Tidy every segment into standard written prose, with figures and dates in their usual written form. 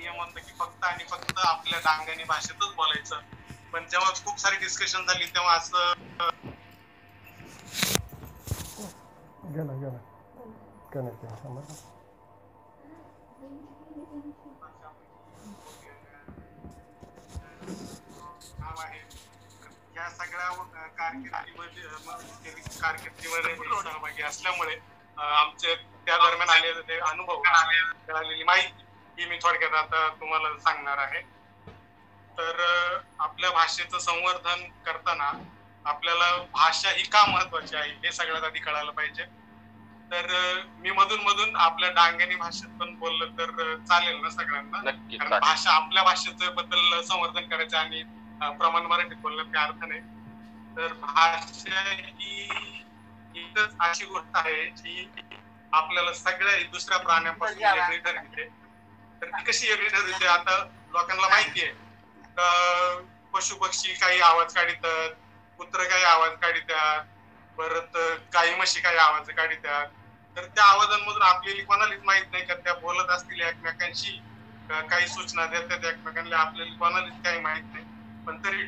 नियम होता की फक्त आणि फक्त आपल्या डांगणी भाषेतच बोलायचं. पण जेव्हा खूप सारी डिस्कशन झाली तेव्हा असं या सगळ्या कारकिर्दीमध्ये सहभागी असल्यामुळे आमचे त्या दरम्यान आलेले अनुभव, मिळालेली माहिती ही मी थोडक्यात आता तुम्हाला सांगणार आहे. तर आपल्या भाषेचं संवर्धन करताना आपल्याला भाषा ही का महत्वाची आहे हे सगळ्यात आधी कळायला पाहिजे. तर मी मधून आपल्या डांगणी भाषेत पण बोललं तर चालेल ना सगळ्यांना? कारण भाषा आपल्या भाषेचं बद्दल संवर्धन करायचं आणि प्रमाण मराठीत बोलण्यात काही अर्थ नाही. तर भाषा ही एकच अशी गोष्ट आहे जी आपल्याला सगळ्या दुसऱ्या प्राण्यांपासून वेगळी ठरविते. तर ती कशी वेगळी ठरविते? आता लोकांना माहिती आहे का पशु पक्षी काही आवाज काढतात, कुत्र काही आवाज काढतात, परत काही म्हशी काही आवाज काढतात. तर त्या आवाजांमधून आपल्याला कोणालाच माहित नाही का त्या बोलत असतील एकमेकांशी, काही सूचना देतात एकमेकांना, आपल्याला कोणालाच काही माहित नाही. पण तरी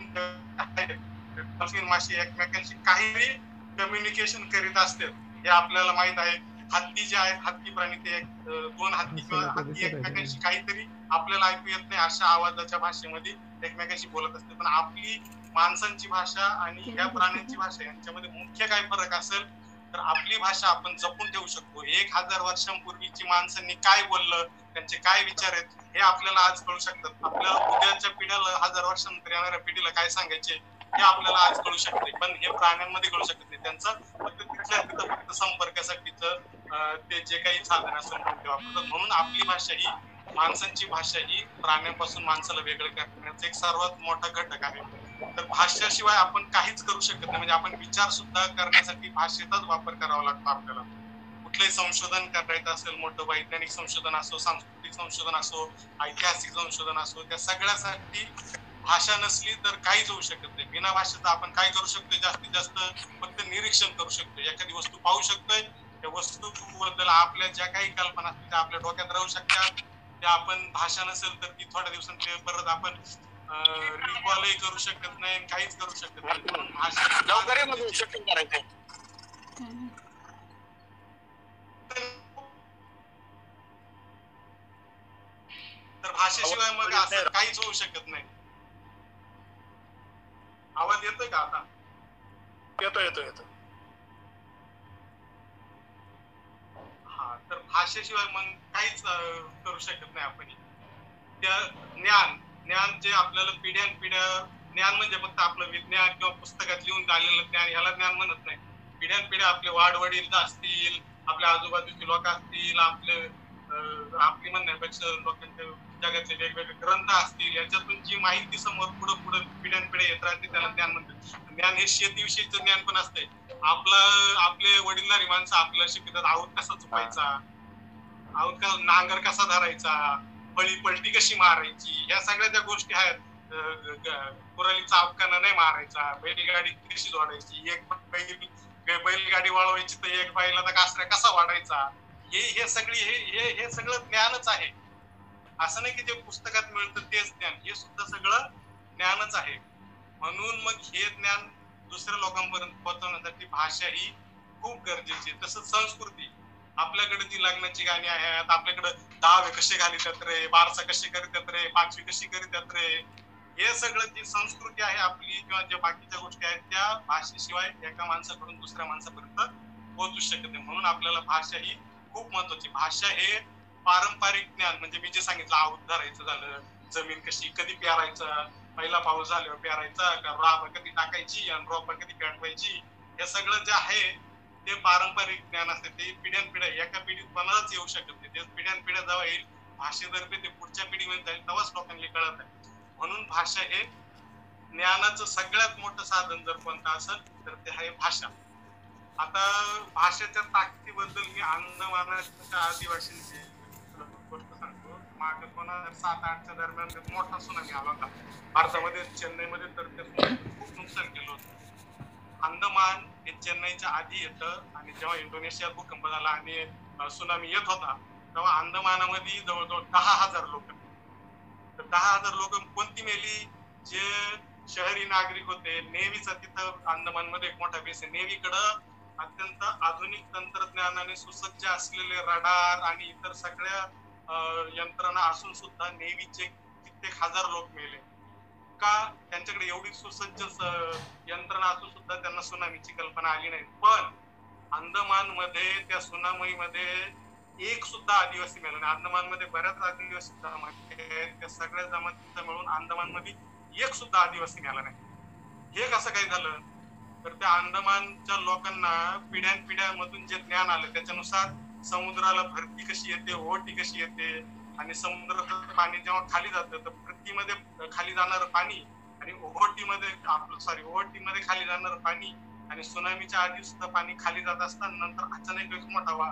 डॉल्फिन माशी एकमेकांशी काहीतरी कम्युनिकेशन करीत असतात हे आपल्याला माहित आहे. हत्ती जे आहेत, हत्ती प्राणी, ते दोन हत्ती किंवा हत्ती एकमेकांशी काहीतरी आपल्याला ऐकू येत नाही अशा आवाजाच्या भाषेमध्ये एकमेकांशी बोलत असते. पण आपली माणसांची भाषा आणि या प्राण्यांची भाषा यांच्यामध्ये मुख्य काय फरक असेल तर आपली भाषा आपण जपून ठेवू शकतो. 1000 वर्षांपूर्वीची माणसांनी काय बोललं, त्यांचे काय विचार आहेत हे आपल्याला आज कळू शकतात. आपल्याला उद्याच्या पिढ्याला 1000 वर्षांनंतर येणाऱ्या पिढीला काय सांगायचे हे आपल्याला आज कळू शकते. पण हे प्राण्यांमध्ये कळू शकत नाही. त्यांचं फक्त संपर्कासाठीच ते जे काही साधन असेल ते वापरतात. म्हणून आपली भाषा ही, माणसांची भाषा ही प्राण्यांपासून माणसाला वेगळं करण्याचा एक सर्वात मोठा घटक आहे. तर भाषेशिवाय आपण काहीच करू शकत नाही. म्हणजे आपण विचार सुद्धा करण्यासाठी भाषेचाच वापर करावा लागतो आपल्याला. कुठलंही संशोधन करायचं असेल, मोठं वैज्ञानिक संशोधन असो, सांस्कृतिक संशोधन असो, ऐतिहासिक संशोधन असो, त्या सगळ्यासाठी भाषा नसली तर काहीच होऊ शकत नाही. बिना भाषेचं आपण काय करू शकतो? जास्तीत जास्त फक्त निरीक्षण करू शकतो. एखादी वस्तू पाहू शकतोय, त्या वस्तू बद्दल आपल्या ज्या काही कल्पना असतील त्या आपल्या डोक्यात राहू शकतात. त्या आपण भाषा नसेल तर ती थोड्या दिवसांनी परत आपण रिकॉलही करू शकत नाही, काहीच करू शकत नाही. म्हणून भाषा लवकर शक्य करायचं. तर भाषेशिवाय मग असं काहीच होऊ शकत नाही. आवाज येतोय का आता? येतोय. हा, तर भाषेशिवाय मग काहीच करू शकत नाही आपण. त्या ज्ञान जे आपल्याला पिढ्यानपिढ्या, ज्ञान म्हणजे फक्त आपलं विज्ञान किंवा पुस्तकात लिहून आलेलं ज्ञान, ह्याला ज्ञान म्हणत नाही. पिढ्यानपिढ्या आपले वाडवडील असतील, आपल्या आजूबाजूचे लोक असतील, आपली म्हणण्यापेक्षा लोकांच्या जगातले वेगवेगळे ग्रंथ असतील, याच्यातून जी माहिती समोर पुढे पिढ्यानपिढ्या येत राहते त्याला ज्ञान म्हणतात. ज्ञान हे शेतीविषयीचं ज्ञान पण असतंय. आपले वडीलधारी माणसं आपल्याला शिकवतात आऊत कसा चुकायचा, नांगर कसा धरायचा, पलटी कशी मारायची, या सगळ्या ज्या गोष्टी आहेत. कुरालीचा अवकाना नाही मारायचा, बैलगाडी कशी जोडायची, बैलगाडी वळवायची तर एक बैलाचा कासऱ्या कसा वाढायचा, हे सगळं ज्ञानच आहे. असं नाही की जे पुस्तकात मिळतं तेच ज्ञान, हे सुद्धा सगळं ज्ञानच आहे. म्हणून मग हे ज्ञान दुसऱ्या लोकांपर्यंत पोहोचवण्यासाठी भाषा ही खूप गरजेची आहे. तसंच संस्कृती, आपल्याकडे जी लग्नाची गाणी आहेत, आपल्याकडे दहावे कसे घालितात रे, बारसा कसे करीतात रे, पाचवी कशी करीतात रे, हे सगळं जी संस्कृती आहे आपली किंवा ज्या बाकीच्या गोष्टी आहेत त्या भाषेशिवाय एका माणसाकडून दुसऱ्या माणसापर्यंत पोहोचू शकत नाही. म्हणून आपल्याला भाषा ही खूप महत्वाची. भाषा हे पारंपरिक ज्ञान, म्हणजे मी जे सांगितलं आऊत धरायचं झालं, जमीन कशी कधी पेरायचं, पहिला पाऊस झाल्यावर पेरायचा, राब कधी टाकायची आणि रोप कधी पेटवायची, हे सगळं जे आहे ते पारंपरिक ज्ञान असते. ते पिढ्यानपिढ्या एका पिढीत कोणालाच येऊ शकत नाही. ते पिढ्यानपिढ्या जेव्हा येईल भाषेतर्फे ते पुढच्या पिढीमध्ये जाईल तेव्हाच लोकांना कळत आहे. म्हणून भाषा हे ज्ञानाचं सगळ्यात मोठं साधन जर कोणतं असेल तर ते आहे भाषा. आता भाषेच्या ताकदीबद्दल मी अंदमानाच्या आदिवासींची गोष्ट सांगतो. मागे 2007-08च्या दरम्यान मोठा सुनामी आला होता भारतामध्ये, चेन्नईमध्ये. तर ते खूप नुकसान केलं होतं. अंदमान हे चेन्नईच्या आधी येतं आणि जेव्हा इंडोनेशियात भूकंप झाला आणि सुनामी येत होता तेव्हा अंदमानामध्ये जवळजवळ 10,000 लोक तर 10,000 लोक कोणती मेली? जे शहरी नागरिक होते. नेव्हीचा तिथं अंदमानमध्ये एक मोठा बेस आहे. नेव्हीकडं अत्यंत आधुनिक तंत्रज्ञानाने सुसज्ज असलेले रडार आणि इतर सगळ्या यंत्रणा असून सुद्धा नेव्हीचे कित्येक हजार लोक मेले. का? त्यांच्याकडे एवढी सुसज्ज यंत्रणा असून सुद्धा त्यांना सुनामीची कल्पना आली नाही. पण अंदमान मध्ये त्या सुनामीमध्ये एक सुद्धा आदिवासी मेला नाही. अंदमान मध्ये बऱ्याच आदिवासी जमाती आहेत. त्या सगळ्या जमातींचा मिळून अंदमान मध्ये एक सुद्धा आदिवासी मेला नाही. हे कसं काय झालं? तर त्या अंदमानच्या लोकांना पिढ्यानपिढ्यामधून जे ज्ञान आलं त्याच्यानुसार समुद्राला भरती कशी येते, ओहोटी कशी येते आणि समुद्राचं पाणी जेव्हा खाली जातं तर भरतीमध्ये खाली जाणारं पाणी आणि ओहोटीमध्ये खाली जाणारं पाणी आणि सुनामीच्या आधी सुद्धा पाणी खाली जात असताना नंतर अचानक एक मोठा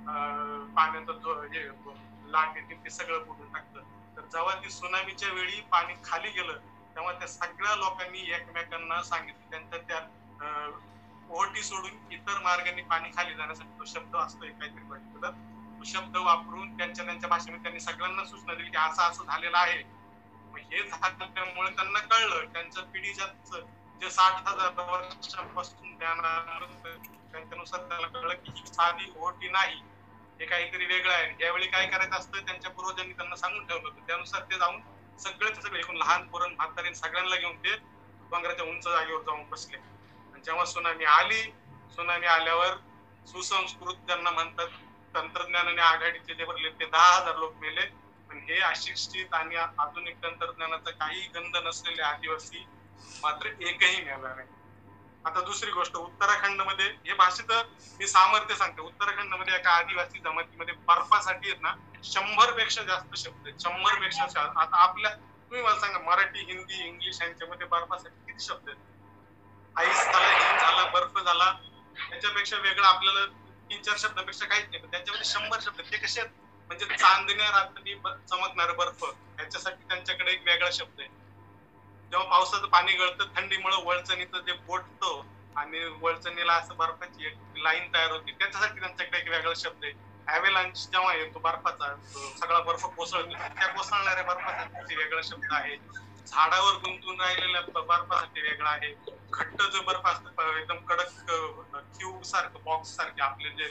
पाण्याचा लाट येते, ते सगळं बुडून टाकतं. तर जेव्हा ती सुनामीच्या वेळी पाणी खाली गेलं तेव्हा त्या सगळ्या लोकांनी एकमेकांना सांगितलं त्यांच्या त्या ओहोटी सोडून इतर मार्गाने पाणी खाली जाण्यासाठी तो शब्द असतो काहीतरी पर्टिक्युलर, तो शब्द वापरून त्यांच्या भाषेमध्ये त्यांनी सगळ्यांना सूचना दिली की असं झालेलं आहे. हे झाल्यामुळे त्यांना कळलं, त्यांच्या पिढीच्या जे 60,000 वर्षांपासून त्यांच्यानुसार त्याला कळलं की ही साधी ओहोटी नाही, हे काहीतरी वेगळं आहे. यावेळी काय करायचं असतं त्यांच्या पूर्वजांनी त्यांना सांगून ठेवलं होतं. त्यानुसार ते जाऊन सगळे एकूण लहान पोरण म्हातारीन सगळ्यांना घेऊन ते डोंगराच्या उंच जागेवर जाऊन बसले. जेव्हा सुनामी आल्यावर सुसंस्कृत ज्यांना म्हणतात तंत्रज्ञानाने आघाडीचे जे भरले ते 10,000 लोक मेले. पण हे अशिक्षित आणि आधुनिक तंत्रज्ञानाचा काही गंध नसलेले आदिवासी मात्र एकही मेला नाही. आता दुसरी गोष्ट, उत्तराखंडमध्ये हे भाषेचं मी सामर्थ्य सांगते. उत्तराखंडमध्ये एका आदिवासी जमातीमध्ये बर्फासाठी आहेत ना 100 पेक्षा जास्त शब्द आहेत. 100 पेक्षा. आता आपल्या तुम्ही मला सांगा मराठी, हिंदी, इंग्लिश यांच्यामध्ये बर्फासाठी किती शब्द आहेत? आईस झाला, हिम झाला, बर्फ झाला, त्याच्यापेक्षा वेगळं आपल्याला 3-4 शब्दापेक्षा काहीच नाही. पण त्याच्यामध्ये 100 शब्द. ते कसे आहेत? म्हणजे चांदण्या रात्री चमकणार बर्फ, याच्यासाठी त्यांच्याकडे एक वेगळा शब्द आहे. जेव्हा पावसाचं पाणी गळतं थंडीमुळे वळचणीचं जे बोटतं आणि वळचणीला असं बर्फाची एक लाईन तयार होते, त्याच्यासाठी त्यांच्याकडे एक वेगळा शब्द आहे. ॲव्हेलांच जेव्हा येतो बर्फाचा, सगळा बर्फ कोसळतो, त्या कोसळणाऱ्या बर्फासाठी वेगळा शब्द आहे. झाडावर गुंतून राहिलेल्या बर्फासाठी वेगळा आहे. घट्ट जो बर्फ असतो एकदम कडक क्यूब सारखं, बॉक्स सारखे आपले जे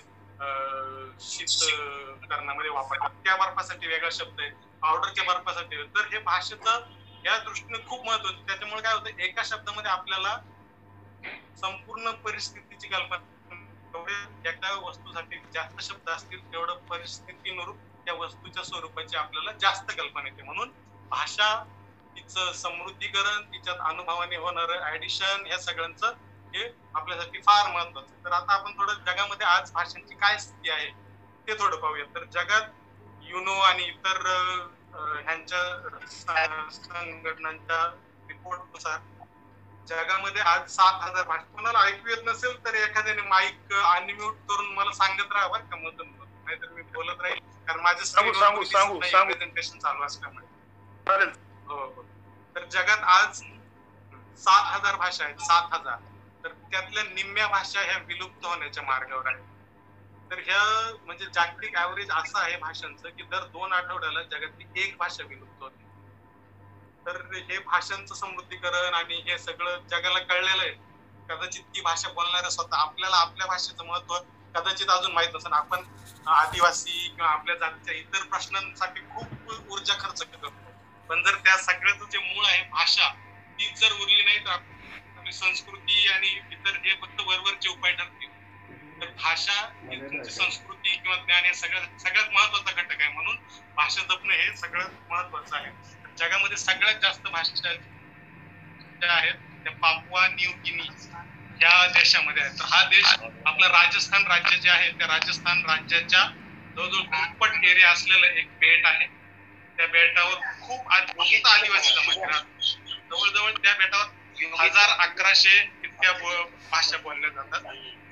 शीत करण्यामध्ये वापरतात त्या बर्फासाठी वेगळा शब्द आहे. पावडरच्या बर्फासाठी. तर हे भाषेचं या दृष्टीने खूप महत्वाचं. त्याच्यामुळे काय होतं, एका शब्दामध्ये आपल्याला संपूर्ण परिस्थितीची कल्पना. एका वस्तूसाठी जास्त शब्द असतील तेवढं परिस्थितीनुरूप त्या वस्तूच्या स्वरूपाची आपल्याला जास्त कल्पना येते. म्हणून भाषा, तिचं समृद्धीकरण, तिच्यात अनुभवाने होणारं ऍडिशन, या सगळ्यांचं हे आपल्यासाठी फार महत्वाचं. तर आता आपण थोडं जगामध्ये आज भाषांची काय स्थिती आहे ते थोडं पाहूया. तर जगात युनो आणि इतर ह्यांच्या संघटनांच्या रिपोर्टनुसार जगामध्ये आज 7,000 भाषा. कोणाला ऐकू येत नसेल तर एखाद्याने माईक अनम्यूट करून मला सांगत राहा बरं का मधून, नाहीतर मी बोलत राहील कारण माझं प्रेझेंटेशन चालू असल्यामुळे. चालेल. हो. तर जगात आज 7,000 भाषा आहेत. 7,000. तर त्यातल्या निम्म्या भाषा ह्या विलुप्त होण्याच्या मार्गावर आहेत. तर ह्या म्हणजे जागतिक ऍव्हरेज असं आहे भाषांचं की दर 2 आठवड्याला जगातली एक भाषा विलुप्त होते. तर हे भाषांचं समृद्धीकरण आणि हे सगळं जगाला कळलेलं आहे. कदाचित ती भाषा बोलणाऱ्या स्वतः आपल्याला आपल्या भाषेचं महत्व कदाचित अजून माहित नसेल. आपण आदिवासी किंवा आपल्या जातीच्या इतर प्रश्नांसाठी खूप ऊर्जा खर्च करतो, पण जर त्या सगळ्याचं जे मूळ आहे भाषा, तीच जर उरली नाही तर आपली संस्कृती आणि इतर हे फक्त वरवरचे उपाय ठरतील. तर भाषा ही तुमची संस्कृती किंवा ज्ञान हे सगळ्यात महत्वाचा घटक आहे. म्हणून भाषा जपणं हे सगळ्यात महत्वाचं आहे. जगामध्ये सगळ्यात जास्त भाषा ज्या आहेत त्या पापुआ न्यू गिनी या देशामध्ये आहेत. तर हा देश आपला राजस्थान राज्य जे आहे त्या राजस्थान राज्याच्या जवळजवळ दुप्पट एरिया असलेलं एक बेट आहे. त्या बेटावर खूप आदिवासी जमाती राहतात. जवळजवळ त्या बेटावर 1100 इतक्या भाषा बोलल्या जातात.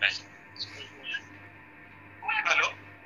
हॅलो.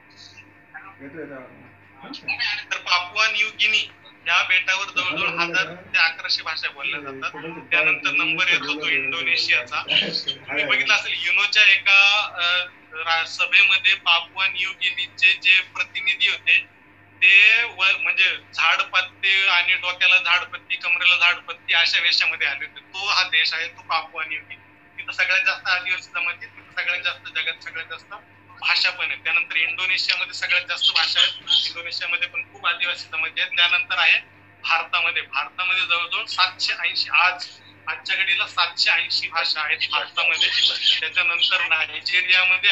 तर पापुआ न्यू गिनी या बेटावर जवळजवळ 1000 ते 1100 भाषा बोलल्या जातात. त्यानंतर नंबर येत होतो इंडोनेशियाचा. तुम्ही बघितलं असेल युनोच्या एका सभेमध्ये पापुआ न्यू गिनीचे जे प्रतिनिधी होते म्हणजे झाडपत्ती आणि डोक्याला झाडपत्ती, कमरेला झाडपत्ती अशा वेशामध्ये आले होते. तो हा देश आहे, तो पापुआ न्यू गिनी. तिथं सगळ्यात जास्त आदिवासी जमाती, तिथं सगळ्यात जास्त जगात सगळ्यात जास्त भाषा पण आहे. त्यानंतर इंडोनेशियामध्ये सगळ्यात जास्त भाषा आहेत. इंडोनेशियामध्ये पण खूप आदिवासी जमाती आहेत. त्यानंतर आहे भारतामध्ये जवळजवळ 780 आजच्या घडीला 780 भाषा आहेत भारतामध्ये. त्याच्यानंतर नायजेरियामध्ये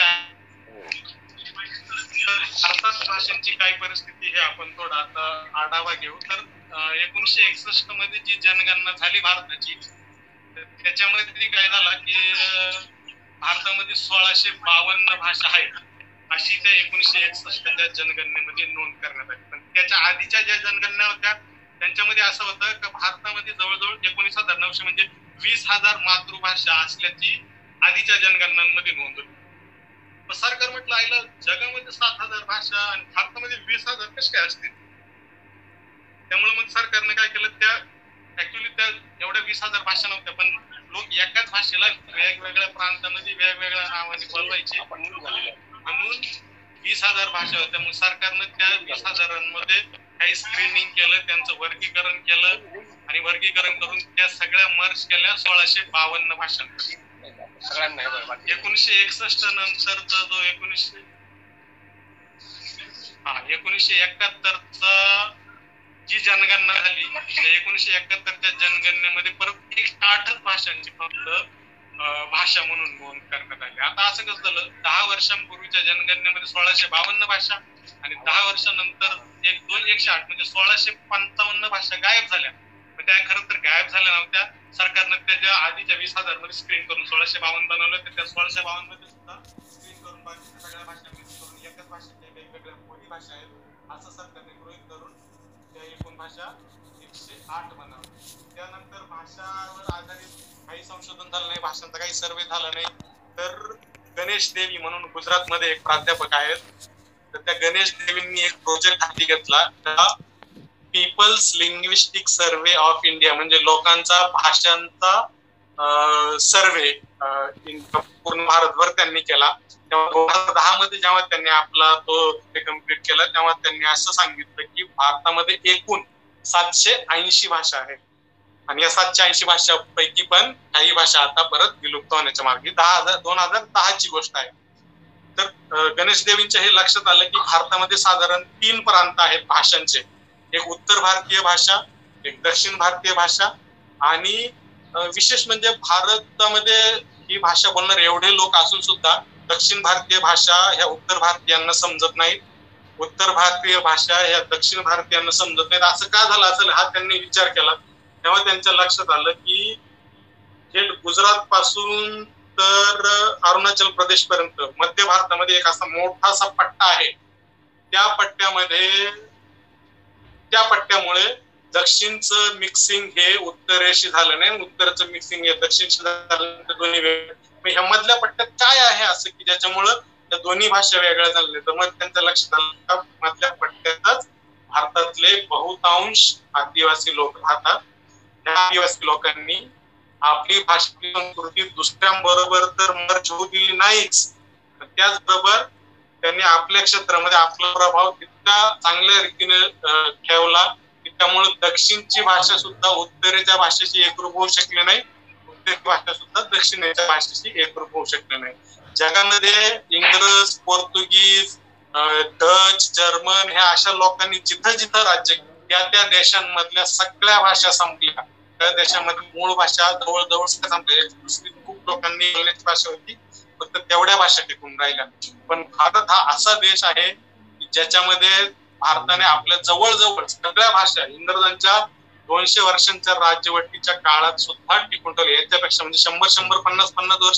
भारतात भाषांची काय परिस्थिती हे आपण थोडा आता आढावा घेऊ. तर 1961 मध्ये जी जनगणना झाली भारताची, त्याच्यामध्ये काय झालं की भारतामध्ये 1652 भाषा आहेत अशी त्या 1961च्या जनगणनेमध्ये नोंद करण्यात आली. पण त्याच्या आधीच्या ज्या जनगणना होत्या त्यांच्यामध्ये असं होतं की भारतामध्ये जवळजवळ 19,900 म्हणजे 20,000 मातृभाषा असल्याची आधीच्या जनगणनांमध्ये नोंद होती. सरकार म्हटलं आईला जगामध्ये 7,000 भाषा आणि भारतामध्ये 20,000 कशा काय असतील. त्यामुळे मग सरकारने काय केलं, त्या ऍक्च्युअली त्या एवढ्या 20,000 भाषा नव्हत्या, पण लोक एकाच भाषेला वेगवेगळ्या प्रांतामध्ये वेगवेगळ्या नावाने बोलवायचे म्हणून 20,000 भाषा होत्या. मग सरकारनं त्या 20,000मध्ये काही स्क्रीनिंग केलं, त्यांचं वर्गीकरण केलं आणि वर्गीकरण करून त्या सगळ्या मर्ज केल्या 1652 भाषांमध्ये. 1961 नंतरचा जो 1971चा जी जनगणना झाली, 1971च्या जनगणनेमध्ये परत 108 भाषांची फक्त भाषा म्हणून नोंद करण्यात आली. आता असं कसं झालं, 10 वर्षांपूर्वीच्या जनगणनेमध्ये 1652 भाषा आणि 10 वर्षानंतर 108 म्हणजे 1655 भाषा गायब झाल्या. त्या खरं तर गायब झाल्या नव्हत्या. सरकारनं त्याच्या आधीच्या 20,000 मध्ये स्क्रीन करून 1652 बनवलं. तर त्या 1652 मध्ये सुद्धा स्क्रीन करून बाकीच्या सगळ्या भाषा मिक्स करून एकच भाषेच्या वेगवेगळ्या बोली भाषा आहेत असं सरकारने गृहीत करून त्या एकूण भाषा 108 बनवल्या. त्यानंतर भाषावर आधारित काही संशोधन झालं नाही, भाषांचा काही सर्वे झाला नाही. तर गणेश देवी म्हणून गुजरातमध्ये एक प्राध्यापक आहेत, तर त्या गणेश देवींनी एक प्रोजेक्ट हाती घेतला, people's linguistic survey of India, म्हणजे लोकांचा भाषांचा सर्वे पूर्ण भारतभर त्यांनी केला. तेव्हा 2010 मध्ये जेव्हा त्यांनी आपला तो कंप्लीट केला तेव्हा त्यांनी असं सांगितलं की भारतामध्ये एकूण 780 भाषा आहेत आणि या 780 भाषापैकी पण काही भाषा आता परत विलुप्त होण्याच्या मार्गी. 2010 ची गोष्ट आहे. तर गणेश देवींच्या हे लक्षात आलं की भारतामध्ये साधारण 3 प्रांत आहेत भाषांचे, एक उत्तर भारतीय भाषा, एक दक्षिण भारतीय भाषा आणि विशेष म्हणजे भारतामध्ये ही भाषा बोलणारे एवढे लोक असून सुद्धा दक्षिण भारतीय भाषा ह्या उत्तर भारतीयांना समजत नाहीत, उत्तर भारतीय भाषा ह्या दक्षिण भारतीयांना समजत नाहीत. असं का झालं असेल हा त्यांनी विचार केला. तेव्हा त्यांच्या लक्षात आलं की हे गुजरात पासून तर अरुणाचल प्रदेश पर्यंत मध्य भारतामध्ये एक असा मोठासा पट्टा आहे. त्या पट्ट्यामुळे दक्षिणचं मिक्सिंग हे उत्तरेशी झालं नाही, उत्तरचं मिक्सिंग हे दक्षिणशी झालं, दोन्ही वेगळे. ह्या मधल्या पट्ट्यात काय आहे असं की ज्याच्यामुळं त्या दोन्ही भाषा वेगळ्या झाल्या. तर मग त्यांच्या लक्षात आलं मधल्या पट्ट्यातच भारतातले बहुतांश आदिवासी लोक राहतात. त्या आदिवासी लोकांनी आपली भाषा संस्कृती दुसऱ्यांबरोबर तर मर्ज होऊ दिली नाहीच, त्याचबरोबर त्यांनी आपल्या क्षेत्रामध्ये आपला प्रभाव तितका चांगल्या रीतीने ठेवला की त्यामुळे दक्षिणची भाषा सुद्धा उत्तरेच्या भाषेशी एकरूप होऊ शकली नाही, उत्तरेची भाषा सुद्धा दक्षिणेच्या भाषेशी एकरूप होऊ शकली नाही. जगामध्ये इंग्रज, पोर्तुगीज, डच, जर्मन ह्या अशा लोकांनी जिथं जिथं राज्य त्या देशांमधल्या सगळ्या भाषा संपल्या. त्या देशामध्ये मूळ भाषा जवळजवळ संपल्या. दुसरी खूप लोकांनी बोलण्याची भाषा होती, फक्त तेवढ्या भाषा टिकून राहिल्या. पण भारत हा असा देश आहे ज्याच्यामध्ये भारताने आपल्या जवळजवळ सगळ्या भाषा इंग्रजांच्या 200 वर्षांच्या राज्यवटीच्या काळात सुद्धा टिकून ठेवली. याच्यापेक्षा म्हणजे 100, 50 वर्ष